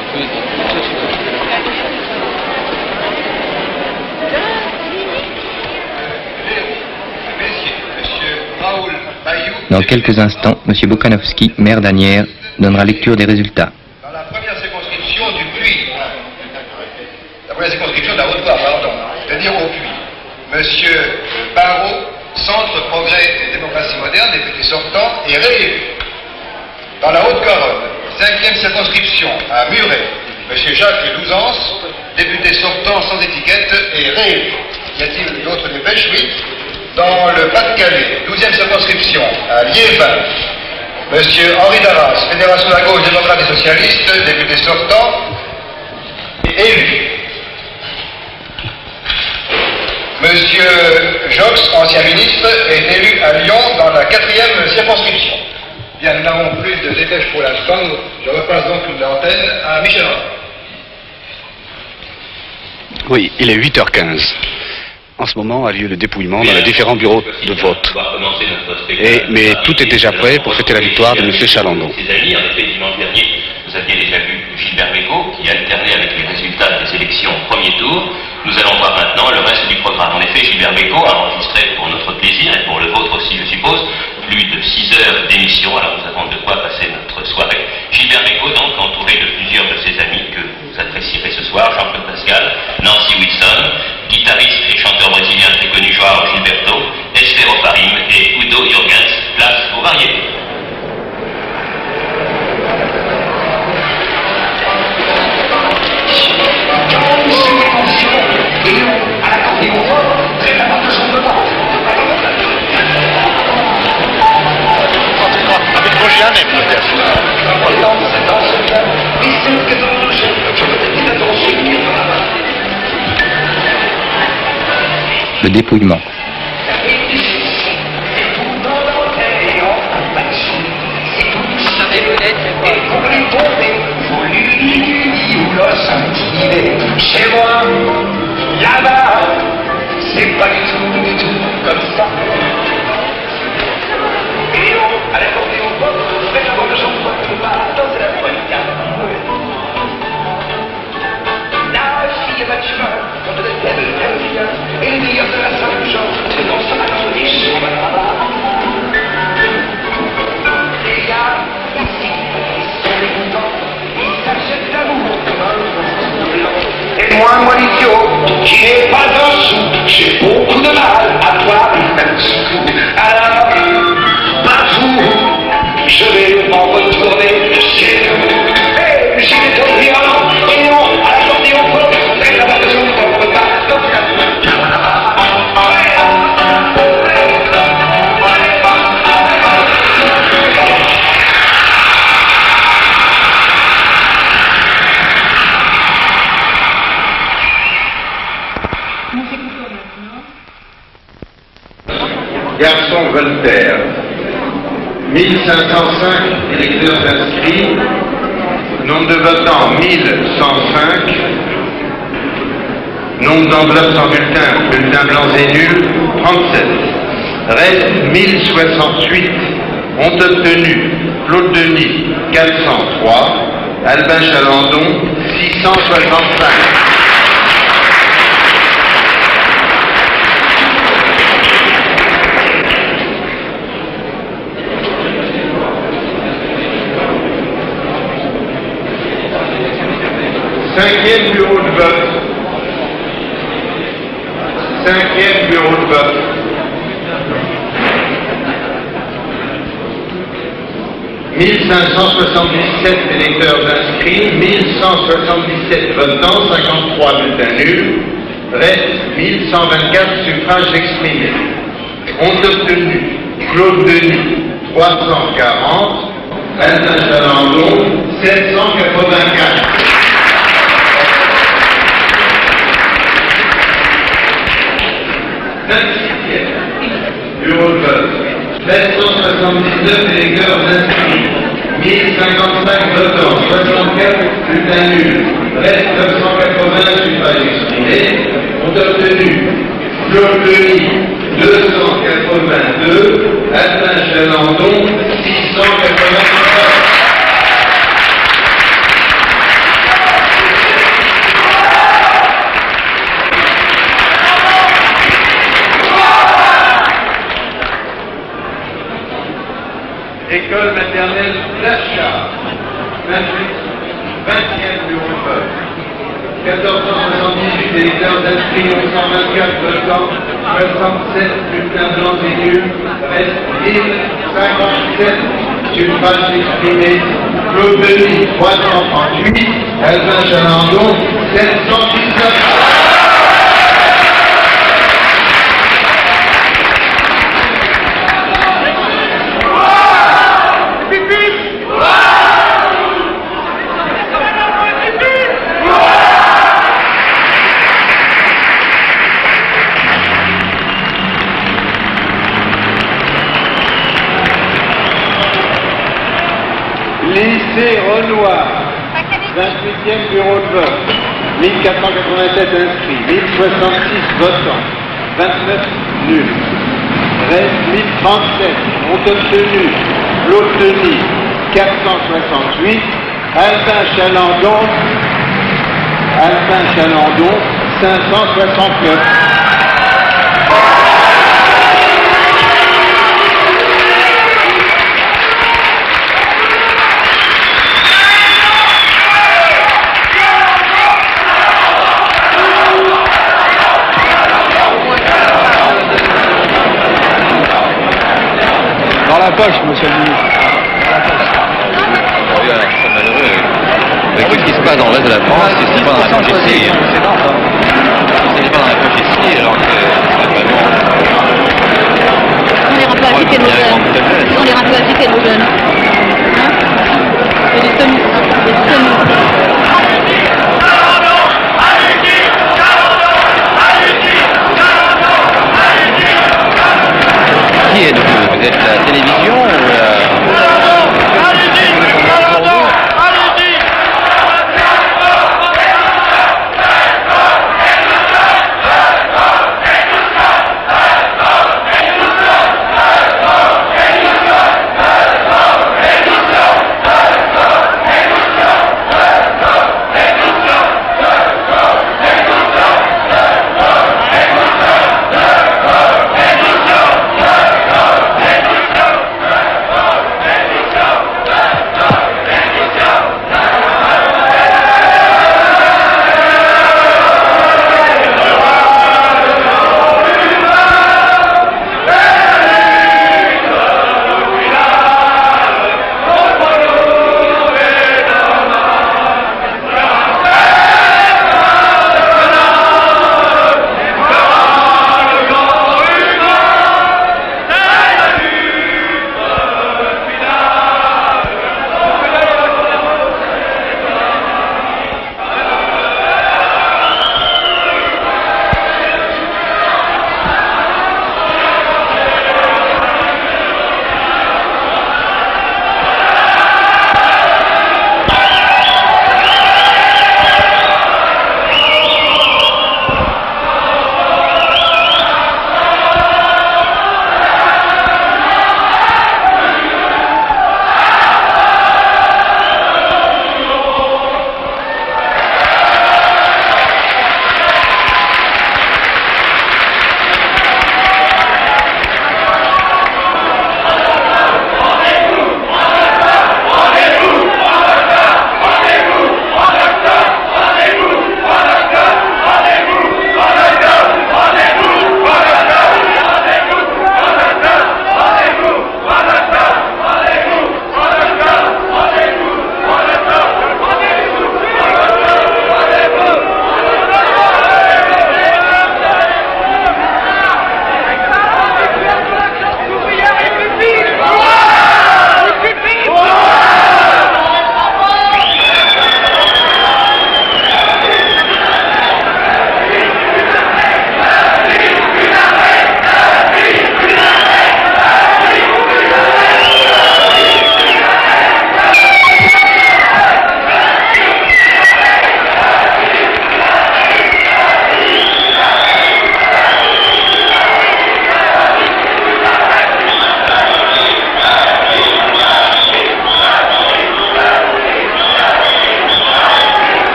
Dans quelques instants, M. Bokanowski, maire d'Asnières, donnera lecture des résultats. Dans la première circonscription du Puy, la première circonscription de la Haute-Loire, pardon, c'est-à-dire au Puy, M. Barrault, Centre, Progrès et Démocratie Moderne, député sortant, est réélu. Dans la Haute-Garonne, 5e circonscription, à Muret, M. Jacques Louzance, député sortant sans étiquette, est réélu. Y a-t-il d'autres dépêches? Oui. Dans le Pas-de-Calais, 12e circonscription, à Liévin, M. Henri Darras, Fédération de la gauche démocrate et socialiste, député sortant, est élu. Monsieur Jox, ancien ministre, est élu à Lyon dans la 4e circonscription. Bien, nous n'avons plus de dépêche pour l'instant. Je repasse donc l'antenne à Michel Rand. Oui, il est 8h15. En ce moment a lieu le dépouillement dans les différents bureaux de vote. Mais tout est déjà prêt pour fêter la victoire de M. Chalandon. Ses amis, en effet, dimanche dernier, vous aviez déjà vu Gilbert Bécaud, qui alternait avec les résultats des élections au premier tour. Nous allons voir maintenant le reste du programme. En effet, Gilbert Bécaud a enregistré pour notre plaisir et pour le vôtre aussi, je suppose, plus de 6 heures d'émission. Alors nous avons de quoi passer notre soirée. Gilbert Bécaud, donc, entouré de plusieurs de ses amis que vous apprécierez ce soir, Jean-Claude Pascal, Nancy Wilson, guitariste et chanteur brésilien très connu Joao Gilberto, Esther Oparim et Udo Jürgens. Place aux variétés. Le dépouillement. Chez moi, là-bas, c'est pas du tout comme ça. Et on, à l'accordéon, faites avoir le chanson, danser la polka. La fille va du chemin, quand elle vient, et le meilleur de la Saint-Jean, c'est dans sa harmonie, sur ma là-bas. Les gars, ici, ils sont les contents, ils s'achètent l'amour comme un. Et moi, l'idiot, qui n'ai pas d'un sou, j'ai beaucoup de mal à toi, même sou. Alors, pas vous, je vais m'en retourner chez nous. Et j'y vais au violon, et non à l'accordéon fort, c'est la version de mon repas. Garçon Voltaire, 1505 électeurs inscrits, nombre de votants 1105, nombre d'enveloppes sans bulletins, bulletins blancs et nuls 37, reste 1068, ont obtenu Claude Denis 403, Albin Chalandon 665. Cinquième bureau de vote. Cinquième bureau de vote. « 1577 électeurs inscrits, 1177 votants, 53 bulletins nuls, reste 1124 suffrages exprimés. Ont obtenu Claude Denis 340, Albin Chalandon 784. Bureau de vote. 779 électeurs inscrits, 1055 votants, 64 bulletins nuls, reste 980 suffrages exprimés, ont obtenu Claude Denis 282, Albin Chalandon 683. École maternelle Flachat, 20e bureau de vote. 1478 électeurs inscrits, 124 votants, 67 bulletins blancs et nuls, reste 1057 suffrages exprimés. Claude Denis 338, Albin Chalandon 719. Lycée Renoir, 28e bureau de vote, 1487 inscrits, 1066 votants, 29 nuls, reste 1037, ont obtenu Claude Denis 468, Albin Chalandon 569. Dans la poche, monsieur le ministre. Oui, alors, c'est malheureux. Écoute, ce qui se passe dans le reste de la France, c'est ce qui se passe dans la poche ici. Ce n'est pas dans la poche ici, alors que c'est vraiment... On ira pas agiter nos jeunes. On ira pas agiter nos jeunes. Hein? Il y a des semis. Il y a des semis. Qui êtes-vous? Vous êtes la télévision ou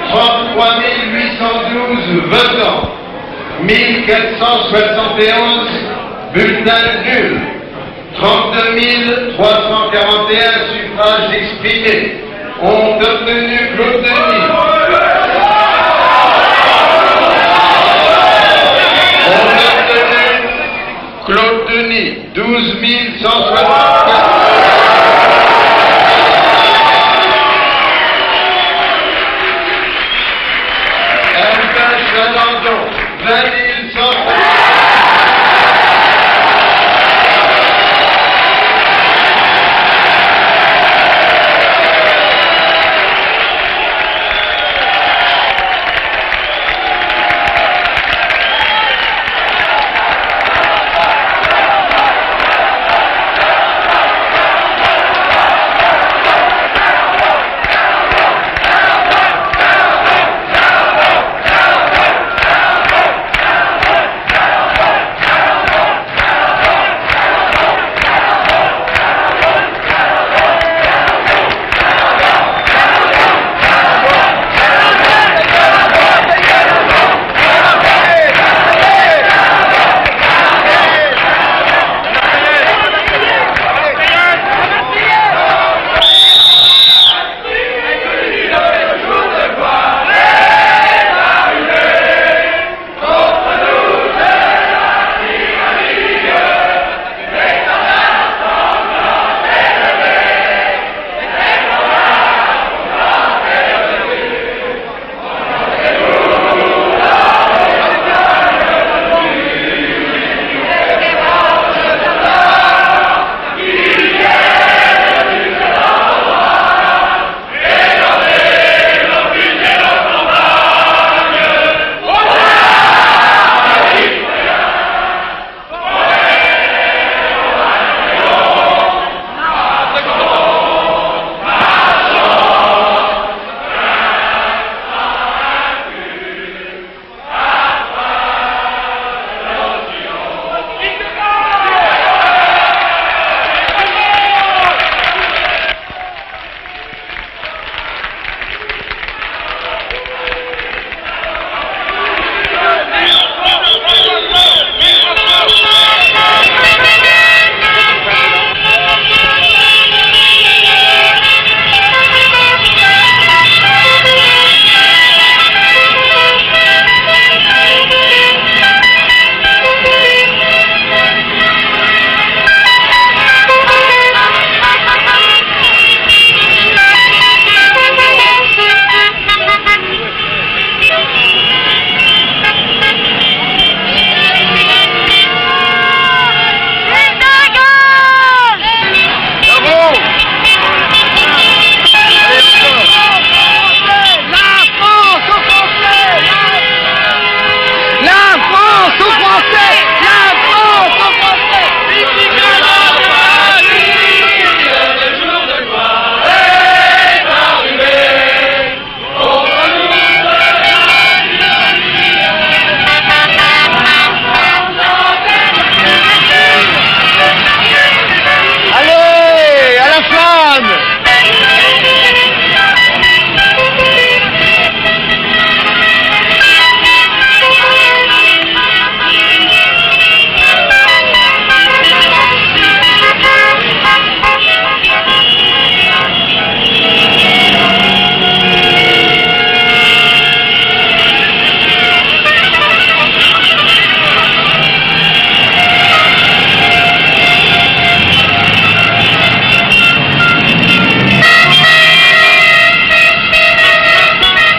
33 812 votants, 1471 bulletins nuls, 32 341 suffrages exprimés, ont obtenu Claude Denis